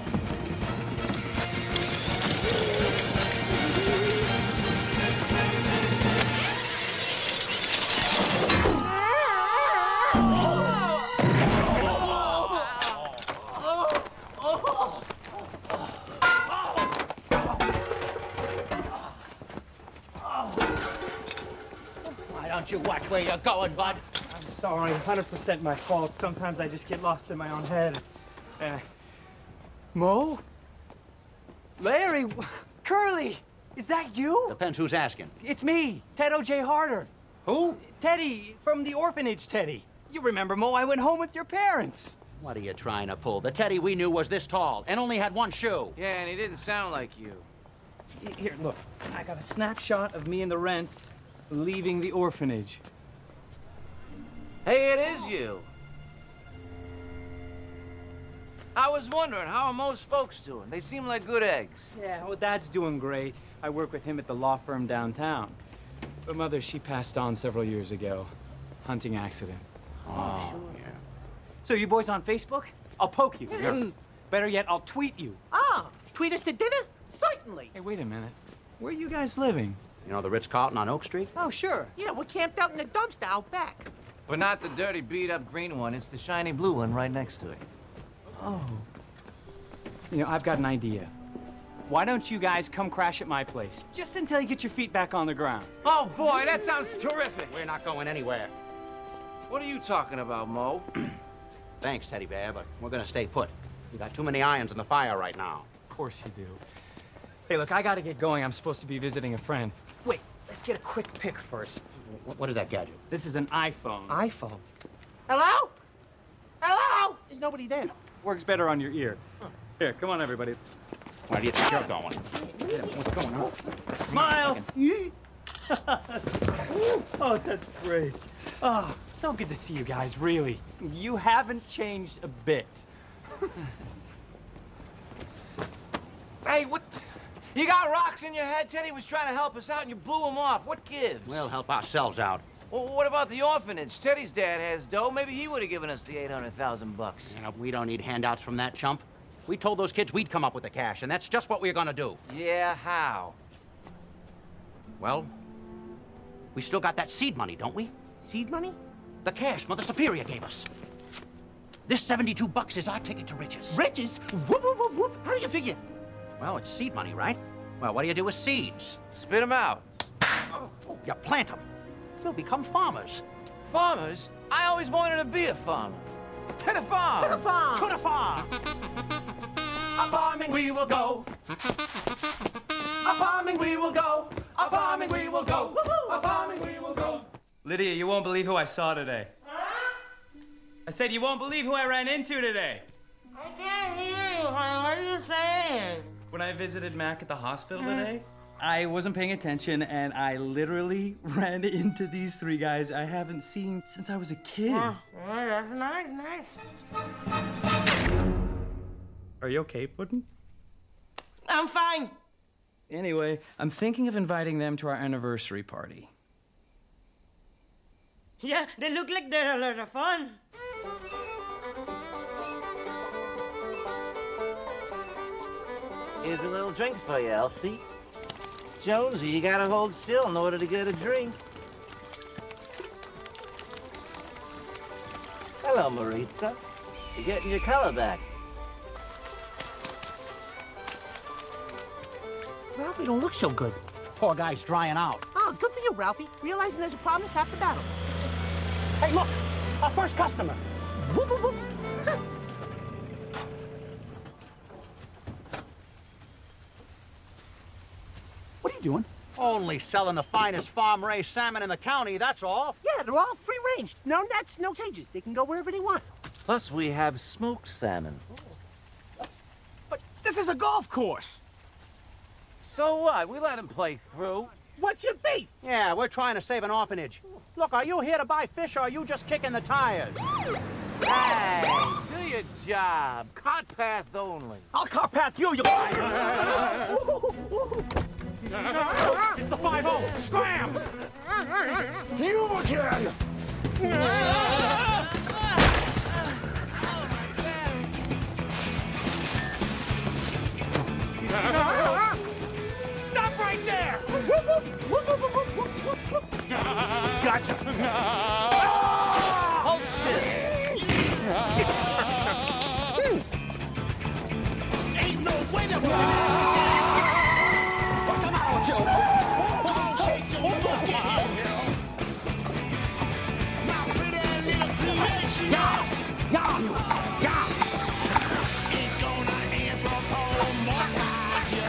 Speaker 14: Why don't you watch where you're going, bud?
Speaker 18: I'm sorry, 100% my fault. Sometimes I just get lost in my own head. Mo? Larry? Curly? Is that you?
Speaker 14: Depends who's asking.
Speaker 18: It's me, Ted O.J. Harder.
Speaker 14: Who?
Speaker 18: Teddy, from the orphanage, Teddy. You remember, Mo, I went home with your parents.
Speaker 14: What are you trying to pull? The Teddy we knew was this tall and only had one shoe.
Speaker 1: Yeah, and he didn't sound like you.
Speaker 18: Here, look. I got a snapshot of me and the Rents leaving the orphanage.
Speaker 1: Hey, it is you. I was wondering, how are most folks doing? They seem like good eggs.
Speaker 18: Yeah, well, Dad's doing great. I work with him at the law firm downtown. But Mother, she passed on several years ago. Hunting accident.
Speaker 14: Oh, yeah.
Speaker 18: So you boys on Facebook? I'll poke you. Better yet, I'll tweet you.
Speaker 17: Ah, tweet us to dinner? Certainly.
Speaker 18: Hey, wait a minute. Where are you guys living?
Speaker 14: You know the Ritz-Carlton on Oak Street?
Speaker 18: Oh, sure.
Speaker 17: Yeah, we're camped out in the dumpster out back.
Speaker 1: But not the dirty, beat-up green one. It's the shiny blue one right next to it.
Speaker 18: Oh. You know, I've got an idea. Why don't you guys come crash at my place? Just until you get your feet back on the ground.
Speaker 1: Oh, boy, that sounds terrific.
Speaker 14: We're not going anywhere.
Speaker 1: What are you talking about, Mo?
Speaker 14: Thanks, Teddy Bear, but we're gonna stay put. You got too many irons in the fire right now.
Speaker 18: Of course you do. Hey, look, I gotta get going. I'm supposed to be visiting a friend. Wait, let's get a quick pic first.
Speaker 14: What is that gadget?
Speaker 18: This is an iPhone.
Speaker 17: iPhone? Hello? Hello? There's nobody there.
Speaker 18: Works better on your ear. Here, come on, everybody.
Speaker 14: Where do you think you're going?
Speaker 18: What's going on? Smile! Oh, that's great. Oh, so good to see you guys, really. You haven't changed a bit.
Speaker 1: Hey, what? You got rocks in your head? Teddy was trying to help us out and you blew him off. What gives?
Speaker 14: We'll help ourselves out.
Speaker 1: Well, what about the orphanage? Teddy's dad has dough. Maybe he would have given us the 800,000 bucks.
Speaker 14: You know, we don't need handouts from that chump. We told those kids we'd come up with the cash, and that's just what we're gonna do.
Speaker 1: Yeah, how?
Speaker 14: Well, we still got that seed money, don't we?
Speaker 17: Seed money?
Speaker 14: The cash Mother Superior gave us. This 72 bucks is our ticket to riches.
Speaker 17: Riches? Whoop, whoop, whoop, whoop. How do you figure?
Speaker 14: Well, it's seed money, right? Well, what do you do with seeds?
Speaker 1: Spit them out.
Speaker 14: You plant them. We'll become farmers.
Speaker 1: Farmers? I always wanted to be a farmer. To the farm!
Speaker 17: To the farm!
Speaker 14: To the farm!
Speaker 17: A-farming we will go. A-farming we will go. A-farming we will go. A-farming we will go.
Speaker 18: Lydia, you won't believe who I saw today. I said you won't believe who I ran into today.
Speaker 3: I can't hear you, honey. What are you saying?
Speaker 18: When I visited Mac at the hospital today, I wasn't paying attention and I literally ran into these three guys I haven't seen since I was a kid.
Speaker 3: Oh, that's nice.
Speaker 18: Are you okay, Puddin'?
Speaker 3: I'm fine.
Speaker 18: Anyway, I'm thinking of inviting them to our anniversary party.
Speaker 3: Yeah, they look like they're a lot of fun.
Speaker 1: Here's a little drink for you, Elsie. Jonesy, you gotta hold still in order to get a drink. Hello, Maritza. You're getting your color back.
Speaker 17: Ralphie don't look so good.
Speaker 14: Poor guy's drying out.
Speaker 17: Oh, good for you, Ralphie. Realizing there's a problem is half the battle.
Speaker 14: Hey, look! Our first customer!
Speaker 17: Whoop, whoop, whoop.
Speaker 14: What are you doing? Only selling the finest farm-raised salmon in the county, that's all.
Speaker 17: Yeah, they're all free-range. No nets, no cages. They can go wherever they want.
Speaker 1: Plus, we have smoked salmon.
Speaker 18: But this is a golf course.
Speaker 1: So what? We let him play through.
Speaker 17: What's your beef?
Speaker 14: Yeah, we're trying to save an orphanage. Look, are you here to buy fish or are you just kicking the tires?
Speaker 1: Hey, do your job. Cart path only.
Speaker 18: I'll car path you, you liar!
Speaker 14: It's the 5-0. Scram!
Speaker 17: You again!
Speaker 14: Stop right there!
Speaker 17: Gotcha!
Speaker 1: Hold still.
Speaker 17: Ain't no way that was what's the matter with you? Don't shake your monkey hands. My pretty little creation. Yeah. Ain't gonna anthropomorphize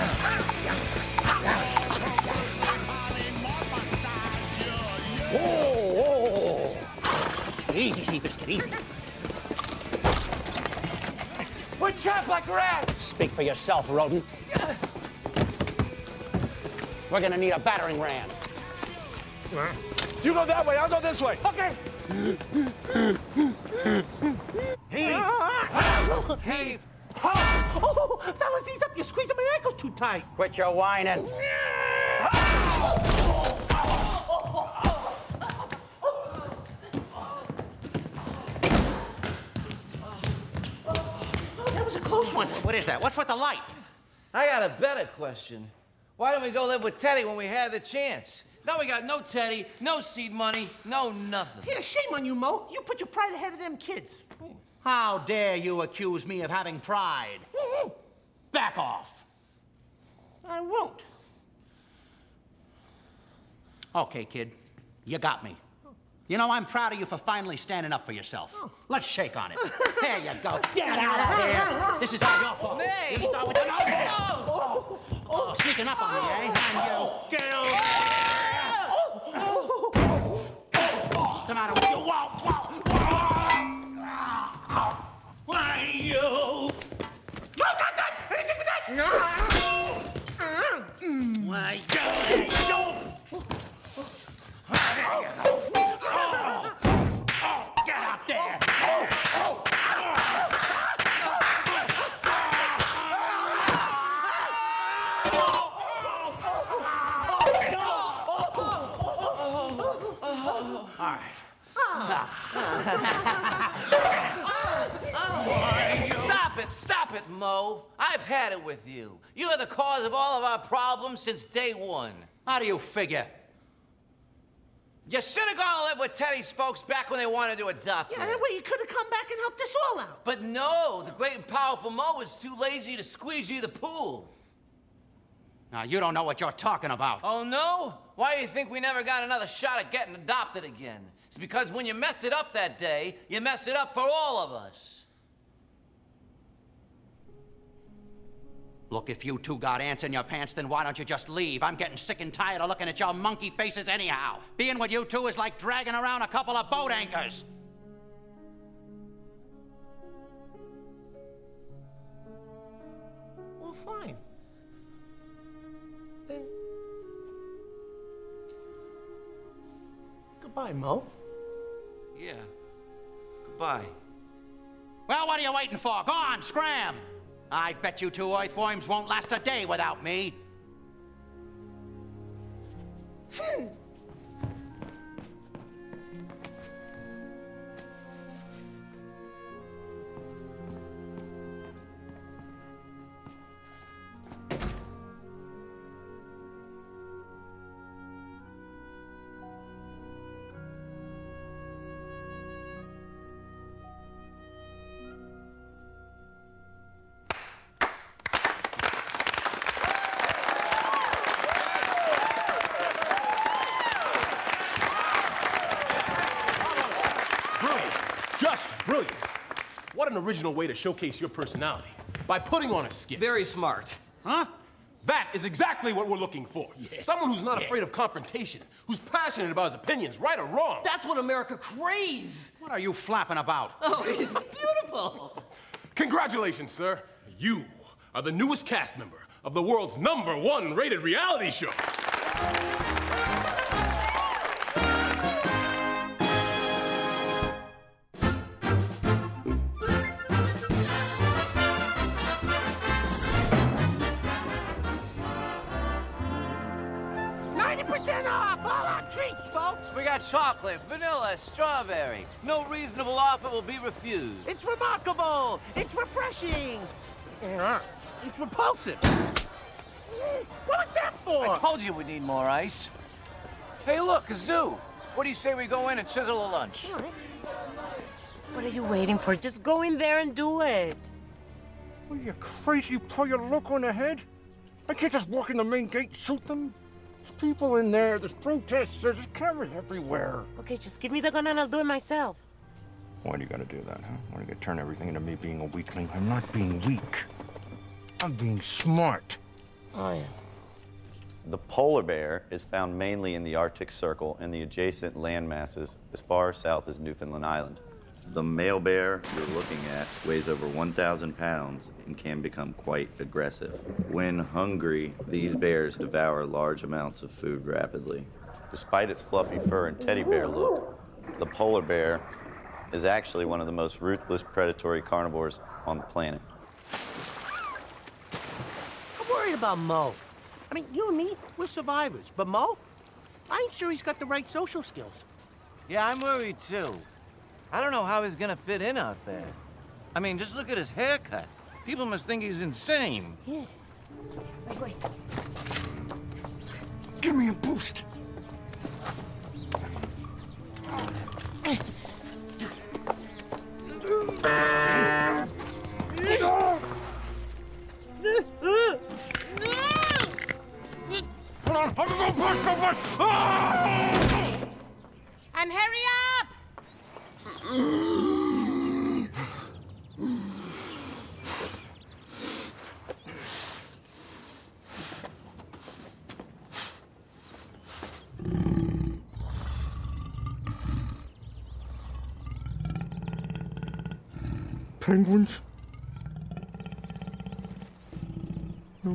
Speaker 17: you. Oh.
Speaker 14: Easy, Seabiscuit, easy.
Speaker 1: We're trapped like rats.
Speaker 14: Speak for yourself, rodent. We're gonna need a battering ram.
Speaker 17: You go that way, I'll go this way. Okay.
Speaker 1: Hey.
Speaker 17: Oh, fellas, ease up. You're squeezing my ankles too tight.
Speaker 14: Quit your whining.
Speaker 17: That was a close one.
Speaker 14: What is that? What's with the light?
Speaker 1: I got a better question. Why don't we go live with Teddy when we had the chance? Now we got no Teddy, no seed money, no nothing.
Speaker 17: Yeah, shame on you, Mo. You put your pride ahead of them kids.
Speaker 14: How dare you accuse me of having pride? Back off.
Speaker 17: I won't.
Speaker 14: Okay, kid. You got me. You know, I'm proud of you for finally standing up for yourself. Let's shake on it. There you go. Get out of here. This is all your fault.
Speaker 1: Hey.
Speaker 14: You start with the no. Sneaking up on me, eh? And you get over there. What's the matter with you? Why you?
Speaker 17: No, not anything but that.
Speaker 14: Why you?
Speaker 1: Stop it, Mo. I've had it with you. You're the cause of all of our problems since day one.
Speaker 14: How do you figure?
Speaker 1: You should have gone to live with Teddy's folks back when they wanted to adopt
Speaker 17: Yeah,
Speaker 1: you.
Speaker 17: that way you could have come back and helped us all out.
Speaker 1: But no, the great and powerful Mo was too lazy to squeegee the pool.
Speaker 14: Now, you don't know what you're talking about.
Speaker 1: Oh, no? Why do you think we never got another shot at getting adopted again? It's because when you messed it up that day, you messed it up for all of us.
Speaker 14: Look, if you two got ants in your pants, then why don't you just leave? I'm getting sick and tired of looking at your monkey faces anyhow. Being with you two is like dragging around a couple of boat anchors.
Speaker 17: Well, fine. Then... Goodbye, Mo.
Speaker 1: Yeah. Goodbye.
Speaker 14: Well, what are you waiting for? Go on, scram! I bet you two earthworms won't last a day without me.
Speaker 7: 'Just brilliant. What an original way to showcase your personality. By putting on a skit.
Speaker 1: Very smart.
Speaker 7: Huh? That is exactly what we're looking for. Yeah. Someone who's not afraid of confrontation, who's passionate about his opinions, right or wrong.
Speaker 1: That's what America craves.
Speaker 14: What are you flapping about?
Speaker 1: Oh, he's beautiful.
Speaker 7: Congratulations, sir. You are the newest cast member of the world's #1 rated reality show.
Speaker 17: 90% off all our treats, folks.
Speaker 1: We got chocolate, vanilla, strawberry. No reasonable offer will be refused.
Speaker 17: It's remarkable. It's refreshing. It's repulsive. What was that for?
Speaker 1: I told you we need more ice. Hey, look, a zoo. What do you say we go in and chisel a lunch?
Speaker 3: What are you waiting for? Just go in there and do it.
Speaker 10: Are you crazy? Pull your look on the head? I can't just walk in the main gate and shoot them. There's people in there, there's protests, there's cameras everywhere.
Speaker 3: Okay, just give me the gun and I'll do it myself.
Speaker 20: Why do you gotta do that, huh? Why do you gotta turn everything into me being a weakling? I'm not being weak. I'm being smart.
Speaker 3: Oh, yeah.
Speaker 12: The polar bear is found mainly in the Arctic Circle and the adjacent land masses as far south as Newfoundland Island. The male bear you're looking at weighs over 1,000 pounds and can become quite aggressive. When hungry, these bears devour large amounts of food rapidly. Despite its fluffy fur and teddy bear look, the polar bear is actually one of the most ruthless predatory carnivores on the planet.
Speaker 17: I'm worried about Mo. I mean, you and me, we're survivors. But Mo, I ain't sure he's got the right social skills.
Speaker 1: Yeah, I'm worried too. I don't know how he's gonna fit in out there. I mean, just look at his haircut. People must think he's insane.
Speaker 17: Yeah.
Speaker 3: Wait.
Speaker 10: Give me a boost.
Speaker 3: And hurry up!
Speaker 10: Penguins? No.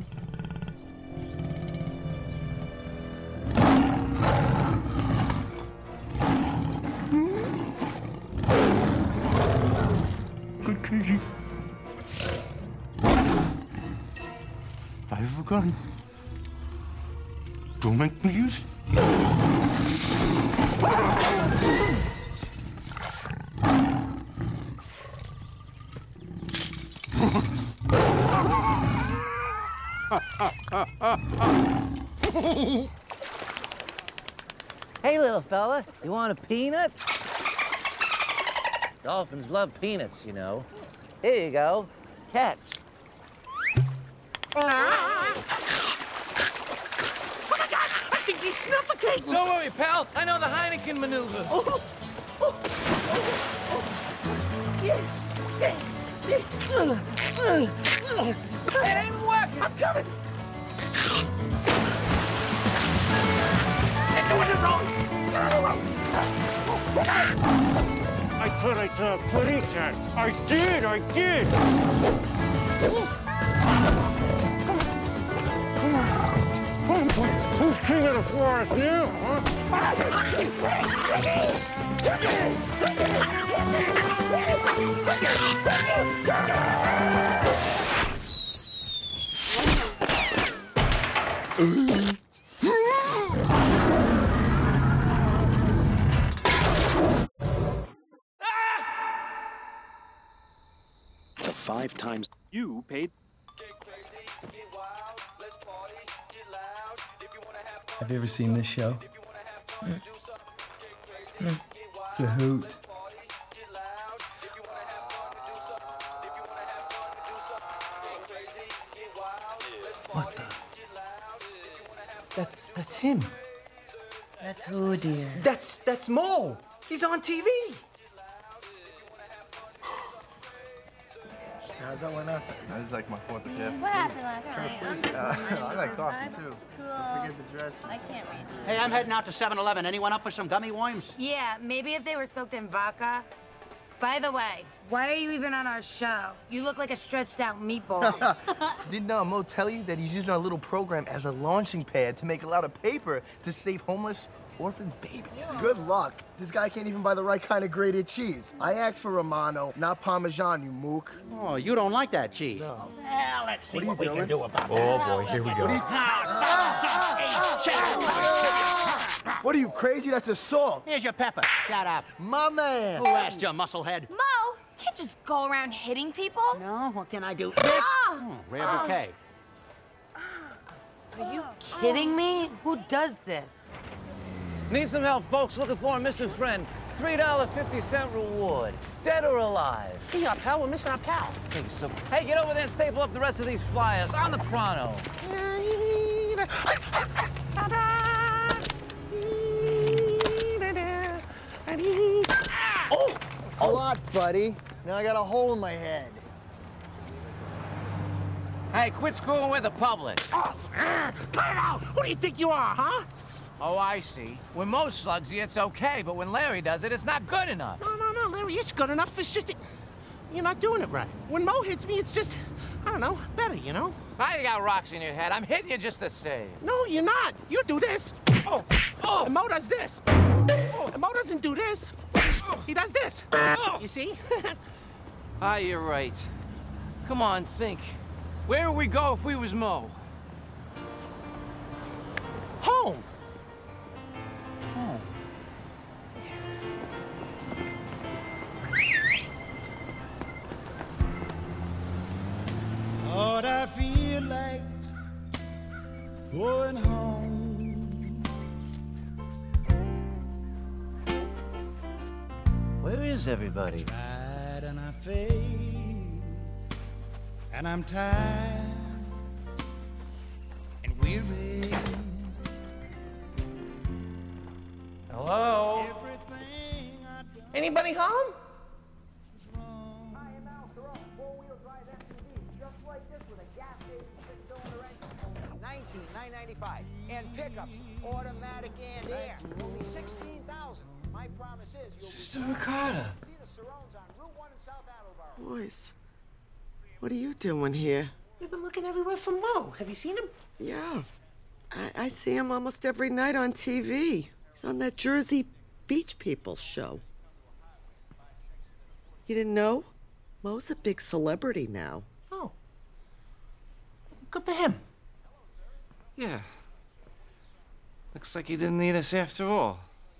Speaker 10: Good Casey. I have a gun. Don't make me use it.
Speaker 1: Hey, little fella, you want a peanut? Dolphins love peanuts, you know. Here you go. Catch.
Speaker 17: I think he's suffocating.
Speaker 1: Don't worry, pal. I know the Heineken maneuver. It ain't working.
Speaker 17: I'm coming. It's doing it wrong.
Speaker 10: I thought I saw a pretty cat. I did. Come on. Who's king of the forest now,
Speaker 18: So 5 times you paid.
Speaker 5: Have you ever seen this show? It's a hoot. What the? That's him.
Speaker 3: That's who, dear?
Speaker 5: That's Mo. He's on TV.
Speaker 11: How's that one out? This is like my 4th or 5th.
Speaker 19: What happened last night?
Speaker 11: I like coffee too.
Speaker 19: Cool.
Speaker 11: Don't forget the dress.
Speaker 19: I can't reach.
Speaker 14: Hey, I'm heading out to 7-Eleven. Anyone up for some gummy worms?
Speaker 8: Yeah, maybe if they were soaked in vodka. By the way, why are you even on our show? You look like a stretched out meatball.
Speaker 11: Didn't Mo tell you that he's using our little program as a launching pad to make a lot of paper to save homeless orphan babies? Yeah. Good luck. This guy can't even buy the right kind of grated cheese. I asked for Romano, not Parmesan, you mook.
Speaker 14: Oh, you don't like that cheese.
Speaker 11: No.
Speaker 17: Well, let's see what we
Speaker 11: doing?
Speaker 17: can do about that.
Speaker 10: Oh boy, here we go.
Speaker 11: What are you, crazy? That's assault.
Speaker 14: Here's your pepper. Shut up.
Speaker 11: My man.
Speaker 14: Who asked you, musclehead?
Speaker 19: Mo, you can't just go around hitting people.
Speaker 14: No, what can I do? This? Oh, rare bouquet.
Speaker 3: Are you kidding me? Who does this?
Speaker 1: Need some help, folks? Looking for a missing friend. $3.50 reward. Dead or alive.
Speaker 17: Hey, our pal, we're missing our pal.
Speaker 1: Hey, get over there and staple up the rest of these flyers on the Prano.
Speaker 11: Oh! Thanks a lot, buddy. Now I got a hole in my head.
Speaker 1: Hey, quit screwing with the public.
Speaker 17: Who do you think you are, huh?
Speaker 1: Oh, I see. When Mo slugs you, it's okay, but when Larry does it, it's not good enough.
Speaker 17: No, Larry, it's good enough. It's just you're not doing it right. When Mo hits me, it's just, I don't know, better, you know?
Speaker 1: Now you got rocks in your head. I'm hitting you just the same.
Speaker 17: No, you're not. You do this. And Mo does this. And Mo doesn't do this. He does this. You see?
Speaker 1: Ah, you're right. Come on, think. Where would we go if we was Mo?
Speaker 17: Home.
Speaker 1: Home.
Speaker 21: Lord, I feel like going home.
Speaker 1: Where is everybody?
Speaker 21: Tried and I failed, and I'm tired and weary.
Speaker 17: Hello? Anybody home?
Speaker 16: $19,995 and pickups, automatic and air. Only $16,000. My promise is you'll
Speaker 1: Sister Ricarda.
Speaker 16: see the Sarones on Route 1 in South Attleboro.
Speaker 4: Boys, what are you doing here?
Speaker 17: We've been looking everywhere for Mo. Have you seen him?
Speaker 4: Yeah, I see him almost every night on TV. He's on that Jersey Beach People show. You didn't know? Mo's a big celebrity now.
Speaker 17: Oh. Good for him.
Speaker 1: Yeah. Looks like he didn't need us after all.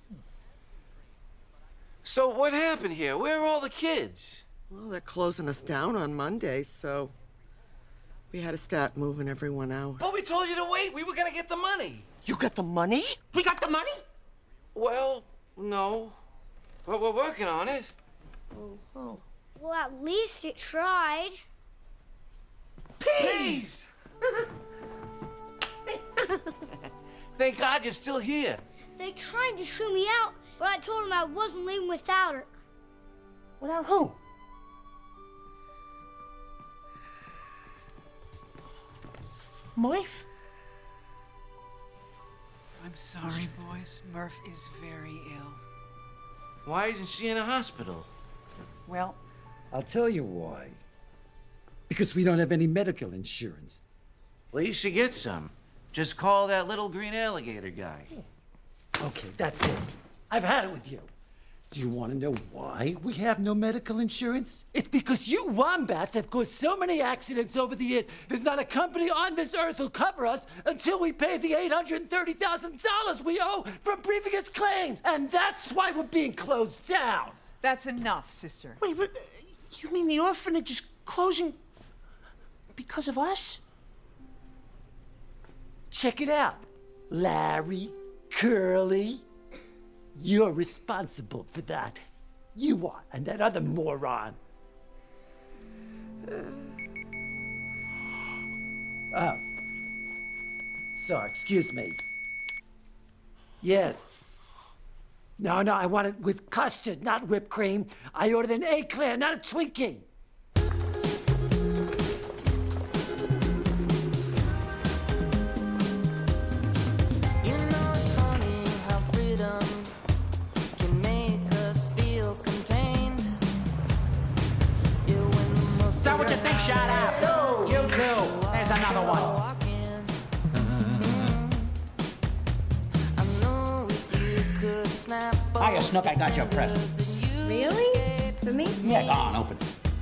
Speaker 1: So what happened here? Where are all the kids?
Speaker 4: Well, they're closing us down on Monday, so We had to start moving everyone out.
Speaker 1: But we told you to wait. We were gonna get the money.
Speaker 5: You got the money?
Speaker 17: We got the money?
Speaker 1: Well, no. But we're working on it.
Speaker 17: Oh.
Speaker 9: Well, at least it tried.
Speaker 1: Peace! Thank God you're still here.
Speaker 9: They tried to shoo me out, but I told them I wasn't leaving without her.
Speaker 17: Without who? Murph?
Speaker 13: I'm sorry, boys. Murph is very ill.
Speaker 1: Why isn't she in a hospital?
Speaker 13: Well,
Speaker 22: I'll tell you why. Because we don't have any medical insurance.
Speaker 1: Well, you should get some. Just call that little green alligator guy.
Speaker 22: Okay, that's it. I've had it with you. Do you want to know why we have no medical insurance? It's because you wombats have caused so many accidents over the years. There's not a company on this earth who'll cover us until we pay the $830,000 we owe from previous claims. And that's why we're being closed down.
Speaker 13: that's enough, sister.
Speaker 17: Wait, but you mean the orphanage is closing because of us?
Speaker 22: Check it out. Larry, Curly, you're responsible for that. You are, and that other moron. Oh. Sorry, excuse me. Yes. No, I want it with custard, not whipped cream. I ordered an eclair, not a Twinkie.
Speaker 14: Start with your thing, shut out. You too. There's another one. Hiya, Snook, I got your present.
Speaker 19: Really? For me?
Speaker 14: Yeah, go on, open.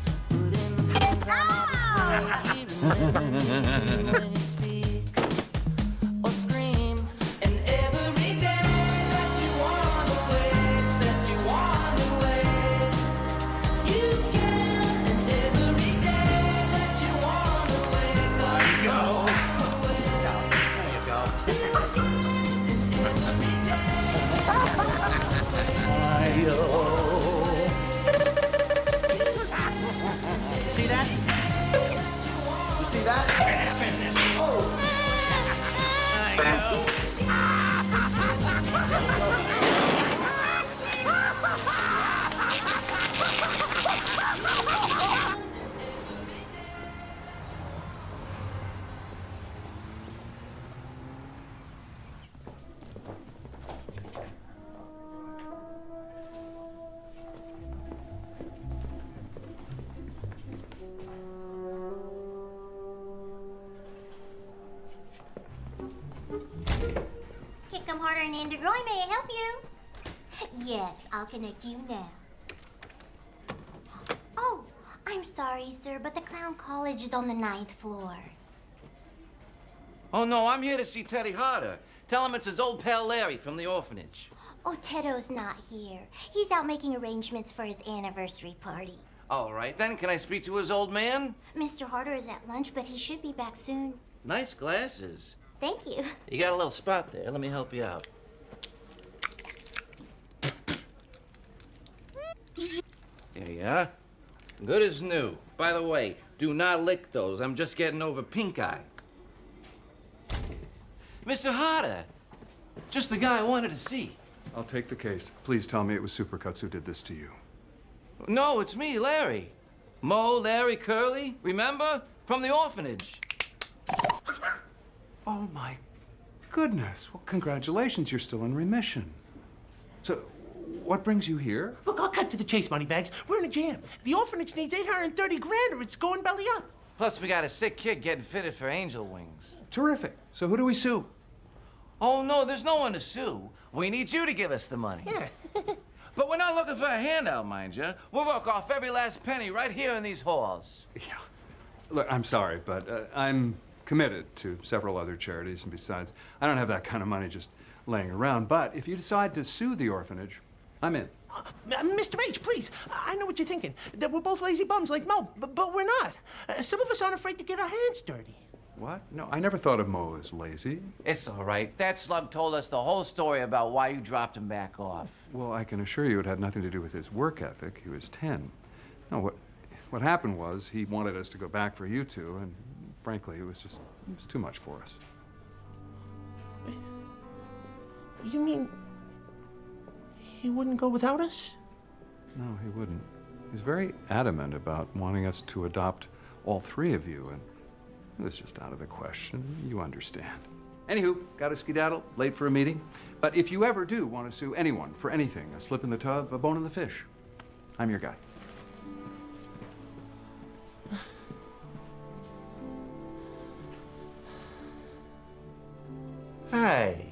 Speaker 17: See that? You see that?
Speaker 9: Kick 'em harder and Groy, may I help you? Yes, I'll connect you now. Oh, I'm sorry, sir, but the Clown College is on the 9th floor.
Speaker 1: Oh, no, I'm here to see Teddy Harder. Tell him it's his old pal Larry from the orphanage.
Speaker 9: Oh, Teddo's not here. He's out making arrangements for his anniversary party.
Speaker 1: All right, then, can I speak to his old man?
Speaker 9: Mr. Harder is at lunch, but he should be back soon.
Speaker 1: Nice glasses.
Speaker 9: Thank you.
Speaker 1: You got a little spot there. Let me help you out. There you are. Good as new. By the way, do not lick those. I'm just getting over pink eye. Mr. Harder, just the guy I wanted to see.
Speaker 6: I'll take the case. Please tell me it was Supercuts who did this to you.
Speaker 1: No, it's me, Larry. Mo, Larry, Curly, remember? From the orphanage.
Speaker 6: Oh, my goodness. Well, congratulations. You're still in remission. So, what brings you here?
Speaker 17: Look, I'll cut to the chase, Moneybags. We're in a jam. The orphanage needs $830 grand or it's going belly up.
Speaker 1: Plus, we got a sick kid getting fitted for angel wings.
Speaker 6: Terrific. So who do we sue?
Speaker 1: Oh, no, there's no one to sue. We need you to give us the money.
Speaker 17: Yeah.
Speaker 1: But we're not looking for a handout, mind you. We'll work off every last penny right here in these halls.
Speaker 6: Yeah. Look, I'm sorry, but I'm committed to several other charities, and besides, I don't have that kind of money just laying around. But if you decide to sue the orphanage, I'm in.
Speaker 17: Mr. H, please. I know what you're thinking. That we're both lazy bums like Mo, but we're not. Some of us aren't afraid to get our hands dirty.
Speaker 6: What? No, I never thought of Mo as lazy.
Speaker 1: It's all right. That slug told us the whole story about why you dropped him back off.
Speaker 6: Well, I can assure you it had nothing to do with his work ethic. He was 10. No, what happened was he wanted us to go back for you two, and frankly, it was too much for us.
Speaker 17: You mean he wouldn't go without us?
Speaker 6: No, he wouldn't. He's very adamant about wanting us to adopt all three of you, and it was just out of the question. You understand. Anywho, got to skedaddle, late for a meeting. But if you ever do want to sue anyone for anything, a slip in the tub, a bone in the fish, I'm your guy.
Speaker 1: Hey.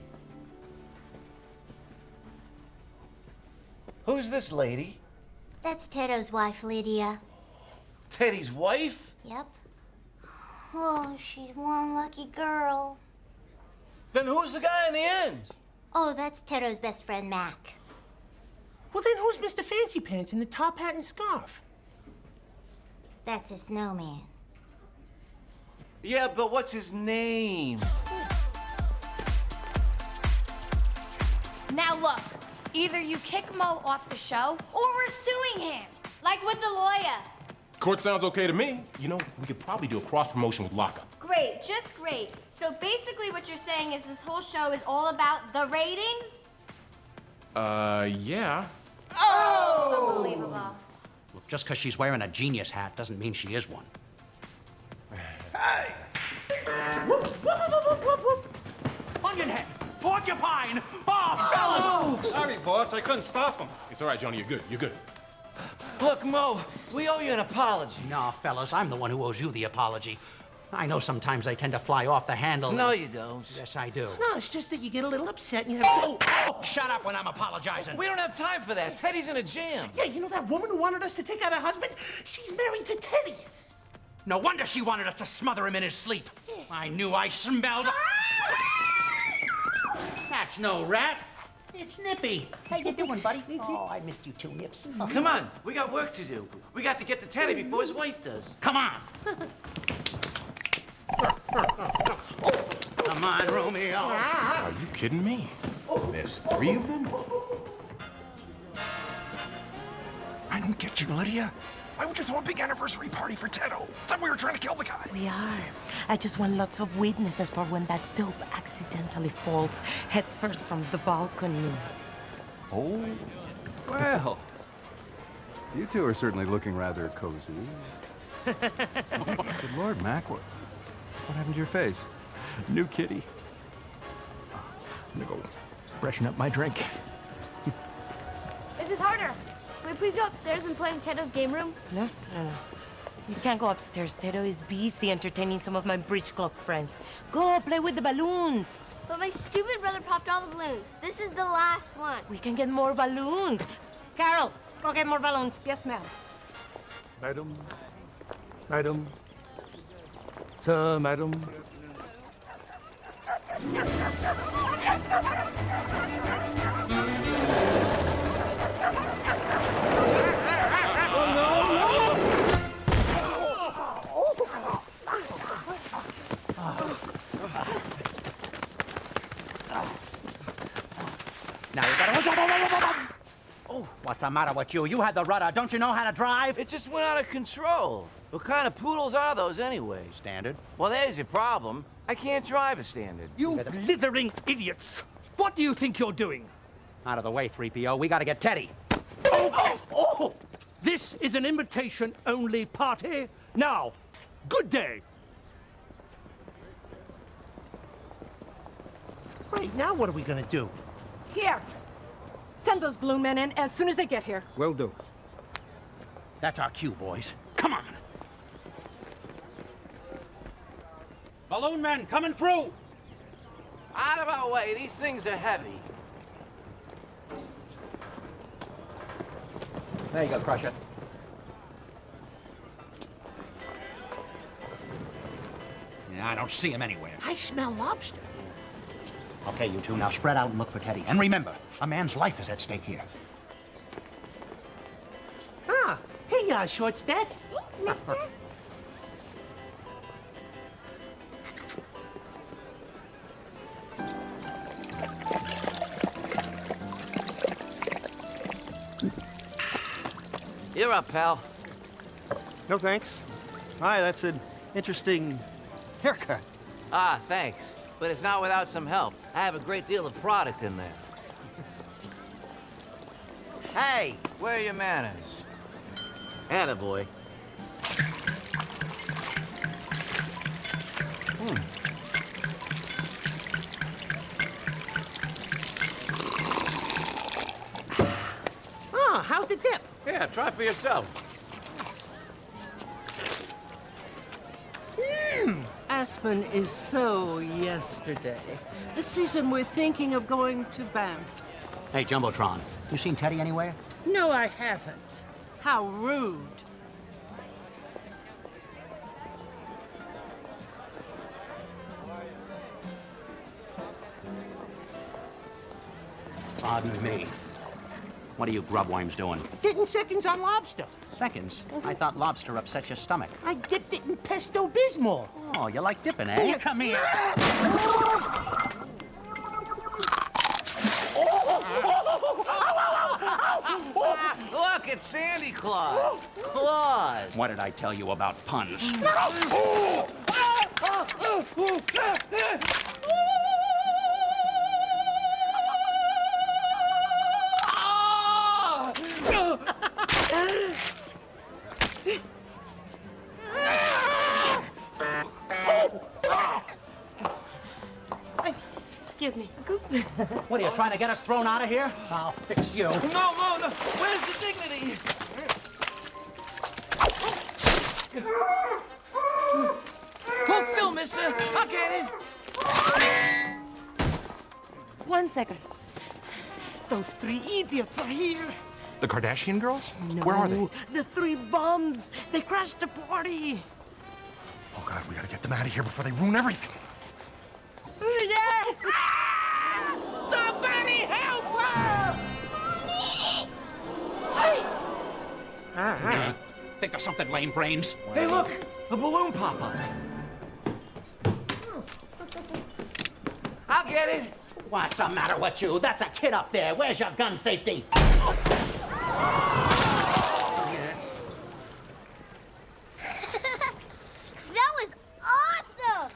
Speaker 1: Who's this lady?
Speaker 9: That's Teddo's wife, Lydia.
Speaker 1: Teddy's wife?
Speaker 9: Yep. Oh, she's one lucky girl.
Speaker 1: Then who's the guy in the end?
Speaker 9: Oh, that's Teddo's best friend, Mac.
Speaker 17: Well, then who's Mr. Fancy Pants in the top hat and scarf?
Speaker 9: That's a snowman.
Speaker 1: Yeah, but what's his name?
Speaker 2: Now look, either you kick Mo off the show, or we're suing him. Like with the lawyer.
Speaker 7: Court sounds okay to me. You know, we could probably do a cross-promotion with Lockup.
Speaker 2: Great, just great. So basically what you're saying is this whole show is all about the ratings?
Speaker 7: Yeah.
Speaker 2: Oh! Unbelievable.
Speaker 14: Look, just because she's wearing a genius hat doesn't mean she is one.
Speaker 17: Hey! Whoop, whoop, whoop, whoop, whoop, whoop.
Speaker 14: Onion head! Porcupine! Oh, fellas!
Speaker 7: Sorry, boss. I couldn't stop him. It's all right, Johnny. You're good. You're good.
Speaker 1: Look, Mo, we owe you an apology.
Speaker 14: No, fellas, I'm the one who owes you the apology. I know sometimes I tend to fly off the handle.
Speaker 1: No, you don't.
Speaker 14: Yes, I do.
Speaker 17: No, it's just that you get a little upset and you have to...
Speaker 14: Oh, shut up when I'm apologizing.
Speaker 1: We don't have time for that. Teddy's in a jam.
Speaker 17: Yeah, you know that woman who wanted us to take out her husband? She's married to Teddy.
Speaker 14: No wonder she wanted us to smother him in his sleep. I knew I smelled... That's no rat. It's Nippy.
Speaker 17: How you doing, buddy? Oh, I missed you too, Nips.
Speaker 1: Come on, we got work to do. We got to get to Teddy before his wife does.
Speaker 14: Come on. Come on, Romeo.
Speaker 7: Are you kidding me? There's 3 of them?
Speaker 20: I don't get you, Lydia. Why would you throw a big anniversary party for Teddo? I thought we were trying to kill the guy.
Speaker 3: We are. I just want lots of witnesses for when that dope accidentally falls head first from the balcony.
Speaker 6: Oh, well. You two are certainly looking rather cozy. Good Lord, Mac, what happened to your face?
Speaker 20: New kitty. I'm gonna go freshen up my drink.
Speaker 2: This is harder. Can we please go upstairs and play in Teddo's game room?
Speaker 3: No. You can't go upstairs. Teddo is busy entertaining some of my bridge club friends. Go play with the balloons.
Speaker 2: But my stupid brother popped all the balloons. This is the last one.
Speaker 3: We can get more balloons. Carol, go get more balloons.
Speaker 2: Yes, ma'am.
Speaker 10: Madam. Madam. Sir, madam.
Speaker 14: Now you gotta... Oh, what's the matter with you? You had the rudder. Don't you know how to drive?
Speaker 1: It just went out of control. What kind of poodles are those anyway?
Speaker 14: Standard.
Speaker 1: Well, there's your problem. I can't drive a standard.
Speaker 15: You blithering idiots! What do you think you're doing?
Speaker 14: Out of the way, 3PO. We gotta get Teddy.
Speaker 15: Oh! This is an invitation-only party. Now, good day.
Speaker 17: Right, now what are we gonna do?
Speaker 2: Here. Send those balloon men in as soon as they get here.
Speaker 10: Will do.
Speaker 14: That's our cue, boys. Come on. Balloon men coming through.
Speaker 1: Out of our way. These things are heavy.
Speaker 14: There you go, Crusher. Yeah, I don't see him anywhere.
Speaker 17: I smell lobster.
Speaker 14: Okay, you two, now spread out and look for Teddy. And remember, a man's life is at stake here.
Speaker 17: Hiya, short stack.
Speaker 9: Thanks, mister.
Speaker 1: You're up, pal.
Speaker 12: No thanks. Hi, that's an interesting haircut.
Speaker 1: Ah, thanks. But it's not without some help. I have a great deal of product in there. Hey, where are your manners? Attaboy.
Speaker 17: Oh, how's the dip?
Speaker 1: Yeah, try for yourself.
Speaker 18: Aspen is so yesterday. The season we're thinking of going to Banff.
Speaker 14: Hey, Jumbotron, you seen Teddy anywhere?
Speaker 18: No, I haven't. How rude.
Speaker 14: Pardon me. What are you grubworms doing?
Speaker 17: Getting seconds on lobster.
Speaker 14: Seconds? I thought lobster upset your stomach.
Speaker 17: I dipped it in pesto bismol.
Speaker 14: Oh, you like dipping, eh?
Speaker 17: Here, come here.
Speaker 1: Look, it's Sandy Claus. Claus.
Speaker 14: What did I tell you about puns?
Speaker 3: Excuse me.
Speaker 14: What are you trying to get us thrown out of here? I'll fix you.
Speaker 1: No. Where's the dignity? Hold still, mister. I'll get it.
Speaker 3: 1 second. Those 3 idiots are here.
Speaker 7: The Kardashian girls?
Speaker 3: No,
Speaker 7: Where are they?
Speaker 3: the 3 bums. They crashed the party.
Speaker 7: Oh, God, we gotta get them out of here before they ruin everything.
Speaker 3: Yes!
Speaker 17: Somebody help her!
Speaker 14: Think of something, lame brains.
Speaker 5: Hey, look! The balloon pop-up.
Speaker 1: I'll get it.
Speaker 14: What's the matter with you? That's a kid up there. Where's your gun safety?
Speaker 9: That was awesome!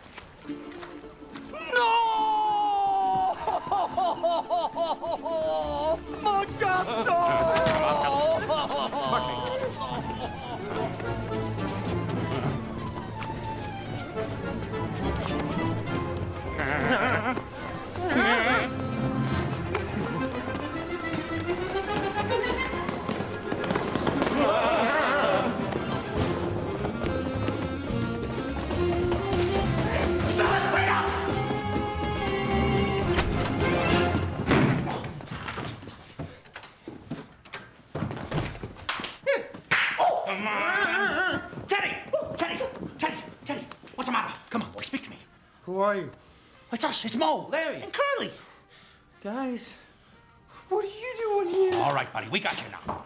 Speaker 14: Teddy, what's the matter? Come on, boy, speak to me.
Speaker 5: Who are you?
Speaker 14: It's us, it's Mo,
Speaker 1: Larry.
Speaker 14: and Curly.
Speaker 5: Guys, what are you doing here?
Speaker 14: All right, buddy, we got you now.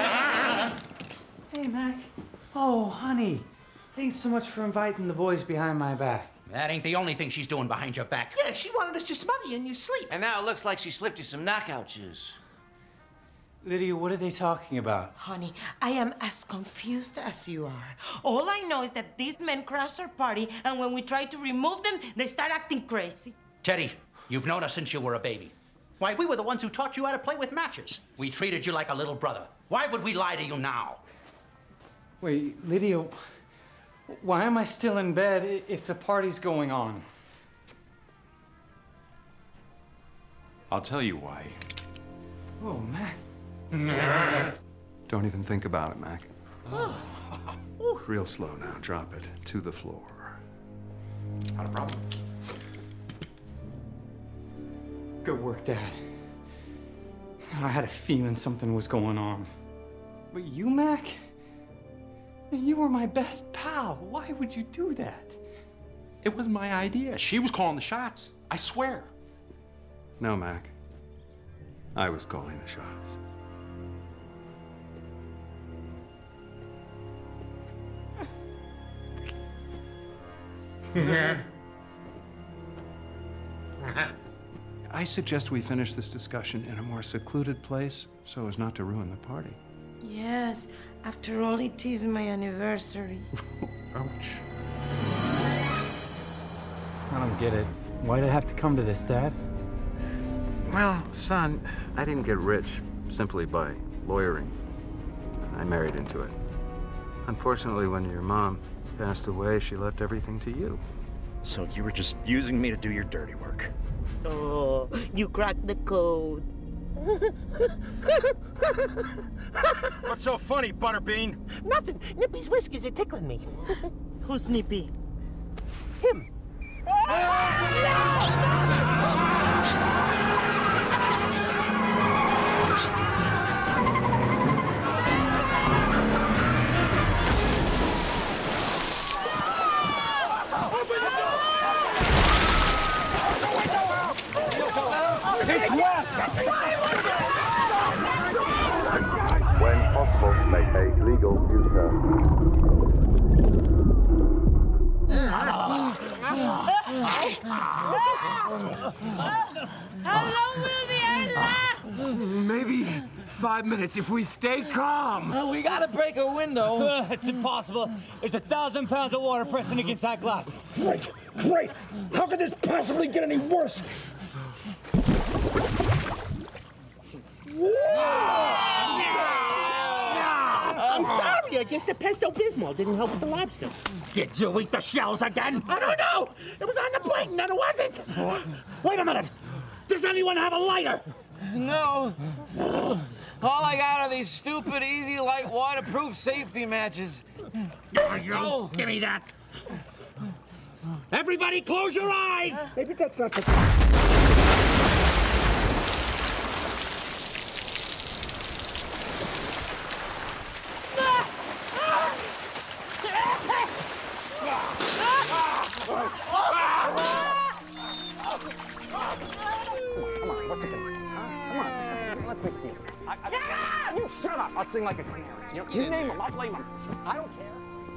Speaker 5: Hey, Mac. Oh, honey. Thanks so much for inviting the boys behind my back.
Speaker 14: That ain't the only thing she's doing behind your back.
Speaker 17: Yeah, she wanted us to smother you in your sleep.
Speaker 1: And now it looks like she slipped you some knockout juice.
Speaker 5: Lydia, what are they talking about?
Speaker 3: Honey, I am as confused as you are. All I know is that these men crashed our party, and when we try to remove them, they start acting crazy.
Speaker 14: Teddy, you've known us since you were a baby. Why, we were the ones who taught you how to play with matches. We treated you like a little brother. Why would we lie to you now?
Speaker 5: Wait, Lydia, why am I still in bed if the party's going on?
Speaker 6: I'll tell you why.
Speaker 5: Oh, Mac.
Speaker 6: Don't even think about it, Mac. Real slow now. Drop it to the floor.
Speaker 14: Not a problem.
Speaker 5: Good work, Dad. I had a feeling something was going on. But you, Mac? You were my best pal. Why would you do that?
Speaker 7: It was my idea. She was calling the shots. I swear.
Speaker 6: No, Mac. I was calling the shots. I suggest we finish this discussion in a more secluded place so as not to ruin the party.
Speaker 3: Yes, after all, it is my anniversary.
Speaker 6: Ouch.
Speaker 5: I don't get it. Why'd it have to come to this, Dad?
Speaker 6: Well, son, I didn't get rich simply by lawyering. I married into it. Unfortunately, when your mom passed away, she left everything to you.
Speaker 17: So you were just using me to do your dirty work.
Speaker 3: Oh, you cracked the code.
Speaker 10: What's so funny, Butterbean?
Speaker 17: Nothing. Nippy's whiskers are tickling me.
Speaker 3: Who's Nippy?
Speaker 17: Him.
Speaker 10: It's what?
Speaker 8: When possible, make a legal U-turn.
Speaker 15: How long will the air last? Maybe 5 minutes if we stay calm.
Speaker 16: We gotta break a window.
Speaker 15: It's impossible. There's 1,000 pounds of water pressing against that glass.
Speaker 10: Great, great. How could this possibly get any worse?
Speaker 17: I'm sorry. I guess the pesto bismol didn't help with the lobster.
Speaker 15: Did you eat the shells again?
Speaker 17: I don't know. It was on the plate and then it wasn't.
Speaker 15: Wait a minute. Does anyone have a lighter?
Speaker 16: No. All I got are these stupid, easy, light, waterproof safety matches.
Speaker 15: Oh, give me that. Everybody close your eyes.
Speaker 10: Maybe that's not the...
Speaker 14: Let's make a deal. You shut up. I'll sing like a canary. You name them, I'll blame them. I don't care.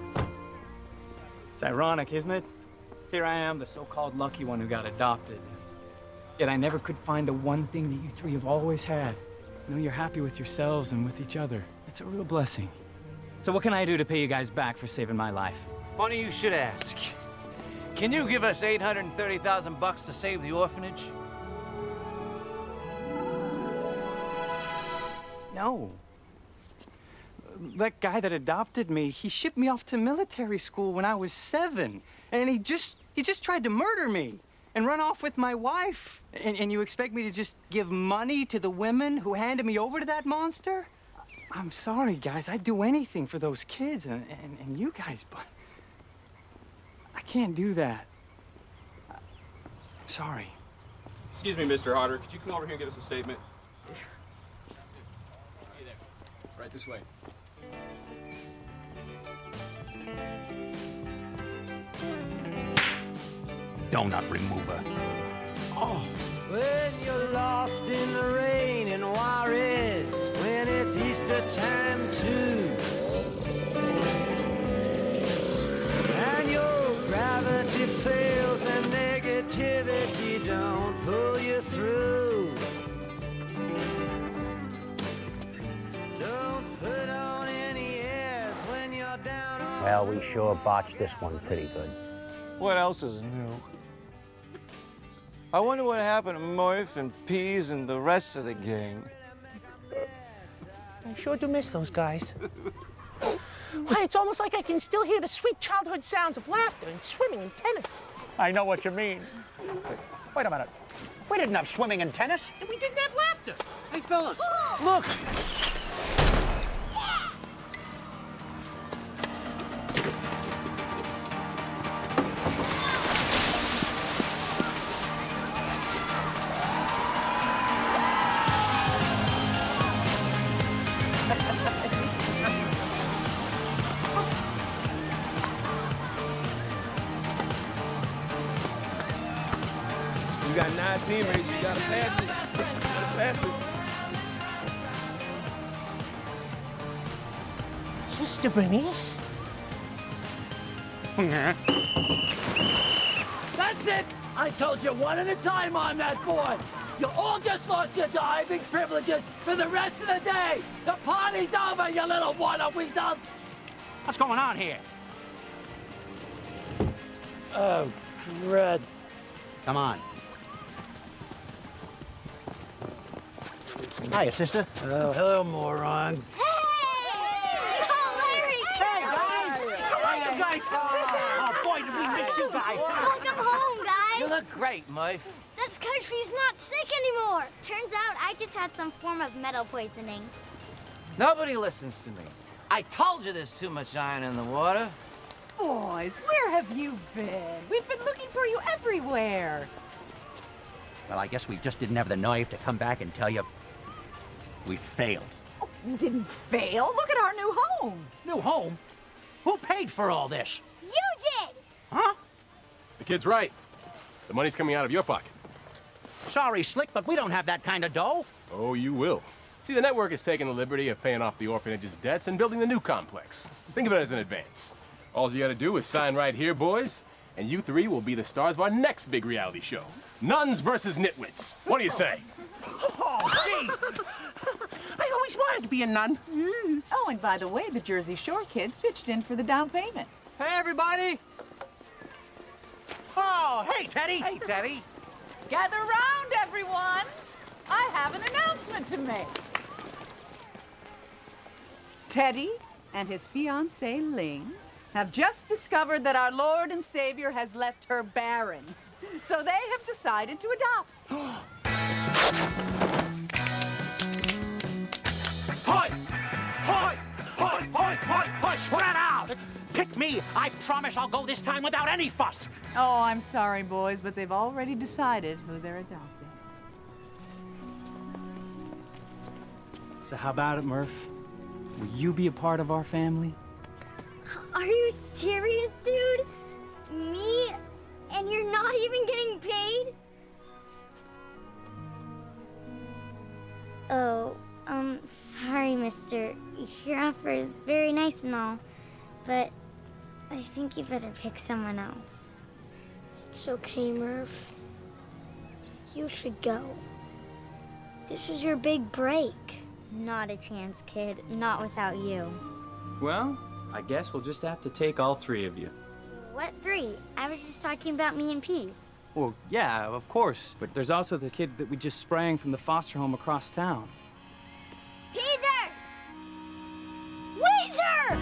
Speaker 5: It's ironic, isn't it? Here I am, the so-called lucky one who got adopted. Yet I never could find the one thing that you three have always had. You know, you're happy with yourselves and with each other. It's a real blessing. So what can I do to pay you guys back for saving my life?
Speaker 1: Funny you should ask. Can you give us $830,000 to save the orphanage?
Speaker 5: No. That guy that adopted me, he shipped me off to military school when I was 7. And he just tried to murder me and run off with my wife. And you expect me to just give money to the women who handed me over to that monster? I'm sorry, guys. I'd do anything for those kids and you guys, but I can't do that. Sorry.
Speaker 7: Excuse me, Mr. Hodder. Could you come over here and give us a statement? See you there. Right this way.
Speaker 17: Donut remover.
Speaker 21: Oh. When you're lost in the rain in Juarez, when it's Easter time too, and your gravity fails and negativity don't pull you through. Don't put on any airs when you're down on...
Speaker 14: Well, we sure botched this one pretty good.
Speaker 16: What else is new? I wonder what happened to Murph and Pease and the rest of the gang.
Speaker 17: I sure do miss those guys. Why, it's almost like I can still hear the sweet childhood sounds of laughter and swimming and tennis.
Speaker 15: I know what you mean. Wait a minute. We didn't have swimming and tennis.
Speaker 17: And we didn't have laughter.
Speaker 16: Hey, fellas, look! You got 9 teammates, you gotta pass it. You gotta pass it.
Speaker 17: Sister Bernice?
Speaker 22: That's it! I told you one at a time on that board. You all just lost your diving privileges for the rest of the day. The party's over, you little wanna-weasels.
Speaker 14: What's going on here?
Speaker 22: Oh, crud.
Speaker 14: Come on. Hiya, sister.
Speaker 22: Oh, hello, morons.
Speaker 14: How are you guys? Oh, boy, did we miss you guys.
Speaker 9: Welcome home, guys.
Speaker 1: You look great, Murph.
Speaker 9: This country's not sick anymore. Turns out I just had some form of metal poisoning.
Speaker 1: Nobody listens to me. I told you there's too much iron in the water.
Speaker 4: Boys, where have you been? We've been looking for you everywhere.
Speaker 14: Well, I guess we just didn't have the nerve to come back and tell you we failed.
Speaker 4: Oh, you didn't fail. Look at our new home.
Speaker 14: New home? Who paid for all this?
Speaker 9: You did!
Speaker 14: Huh?
Speaker 7: The kid's right. The money's coming out of your pocket.
Speaker 14: Sorry, Slick, but we don't have that kind of dough.
Speaker 7: Oh, you will. See, the network is taking the liberty of paying off the orphanage's debts and building the new complex. Think of it as an advance. All you gotta do is sign right here, boys, and you three will be the stars of our next big reality show. Nuns versus Nitwits. What do you say?
Speaker 17: Oh, gee! I always wanted to be a nun.
Speaker 4: Oh, and by the way, the Jersey Shore kids pitched in for the down payment.
Speaker 16: Hey, everybody!
Speaker 14: Oh, hey, Teddy!
Speaker 1: Hey, Teddy!
Speaker 4: Gather round, everyone! I have an announcement to make. Teddy and his fiancée, Ling, have just discovered that our Lord and Savior has left her barren. So they have decided to adopt.
Speaker 14: Hoy! Spread out! Pick me! I promise I'll go this time without any fuss!
Speaker 4: Oh, I'm sorry, boys, but they've already decided who they're adopting.
Speaker 5: So how about it, Murph? Will you be a part of our family?
Speaker 9: Are you serious, dude? Me? And you're not even getting paid? Oh, sorry, mister. Your offer is very nice and all, but I think you better pick someone else. It's okay, Murph. You should go. This is your big break. Not a chance, kid. Not without you.
Speaker 5: Well, I guess we'll just have to take all three of you.
Speaker 9: What three? I was just talking about me and Peace.
Speaker 5: Well, yeah, of course. But there's also the kid that we just sprang from the foster home across town.
Speaker 9: Peaser! Weezer!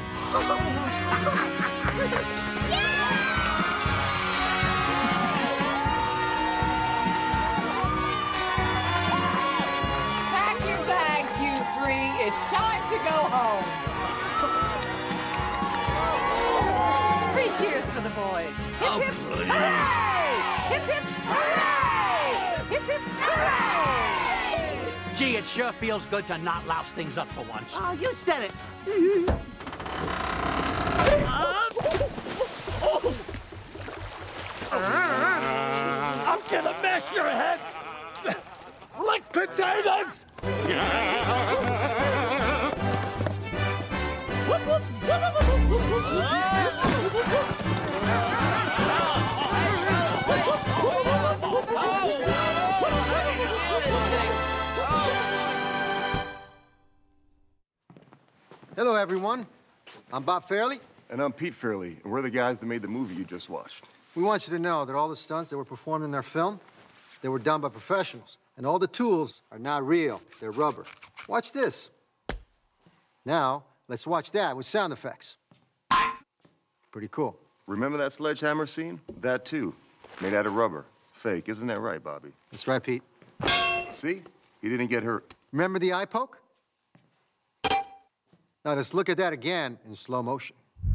Speaker 4: Pack your bags, you three. It's time to go home. Three cheers for the boys. Hip, hip, hooray! Hip, hip, hooray! Hip, hip, hooray!
Speaker 14: Gee, it sure feels good to not louse things up for once.
Speaker 17: Oh, you said it.
Speaker 22: I'm gonna mash your heads like potatoes!
Speaker 11: Hello, everyone. I'm Bob Fairley.
Speaker 23: And I'm Pete Fairley, and we're the guys that made the movie you just watched.
Speaker 11: We want you to know that all the stunts that were performed in their film, they were done by professionals. And all the tools are not real. They're rubber. Watch this. Now, let's watch that with sound effects. Pretty cool.
Speaker 23: Remember that sledgehammer scene? That, too. Made out of rubber. Fake, isn't that right, Bobby?
Speaker 11: That's right, Pete.
Speaker 23: See? He didn't get hurt.
Speaker 11: Remember the eye poke? Now, let's look at that again in slow motion.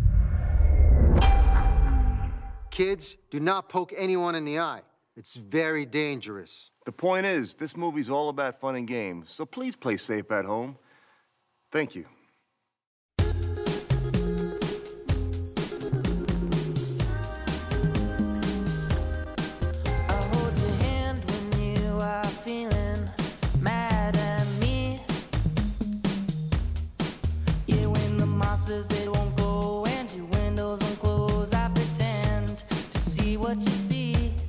Speaker 11: Kids, do not poke anyone in the eye. It's very dangerous.
Speaker 23: The point is, this movie's all about fun and games, so please play safe at home. Thank you.
Speaker 21: They won't go and your windows won't close. I pretend to see what you see.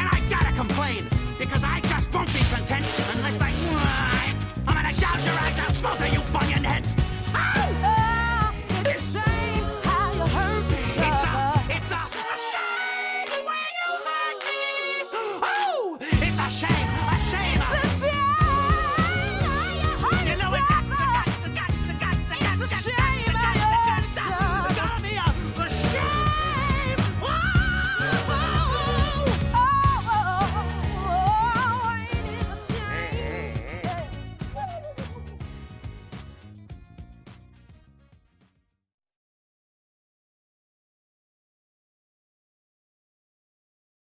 Speaker 17: I gotta complain, because I just won't be content unless I'm gonna gouge your eyes out both of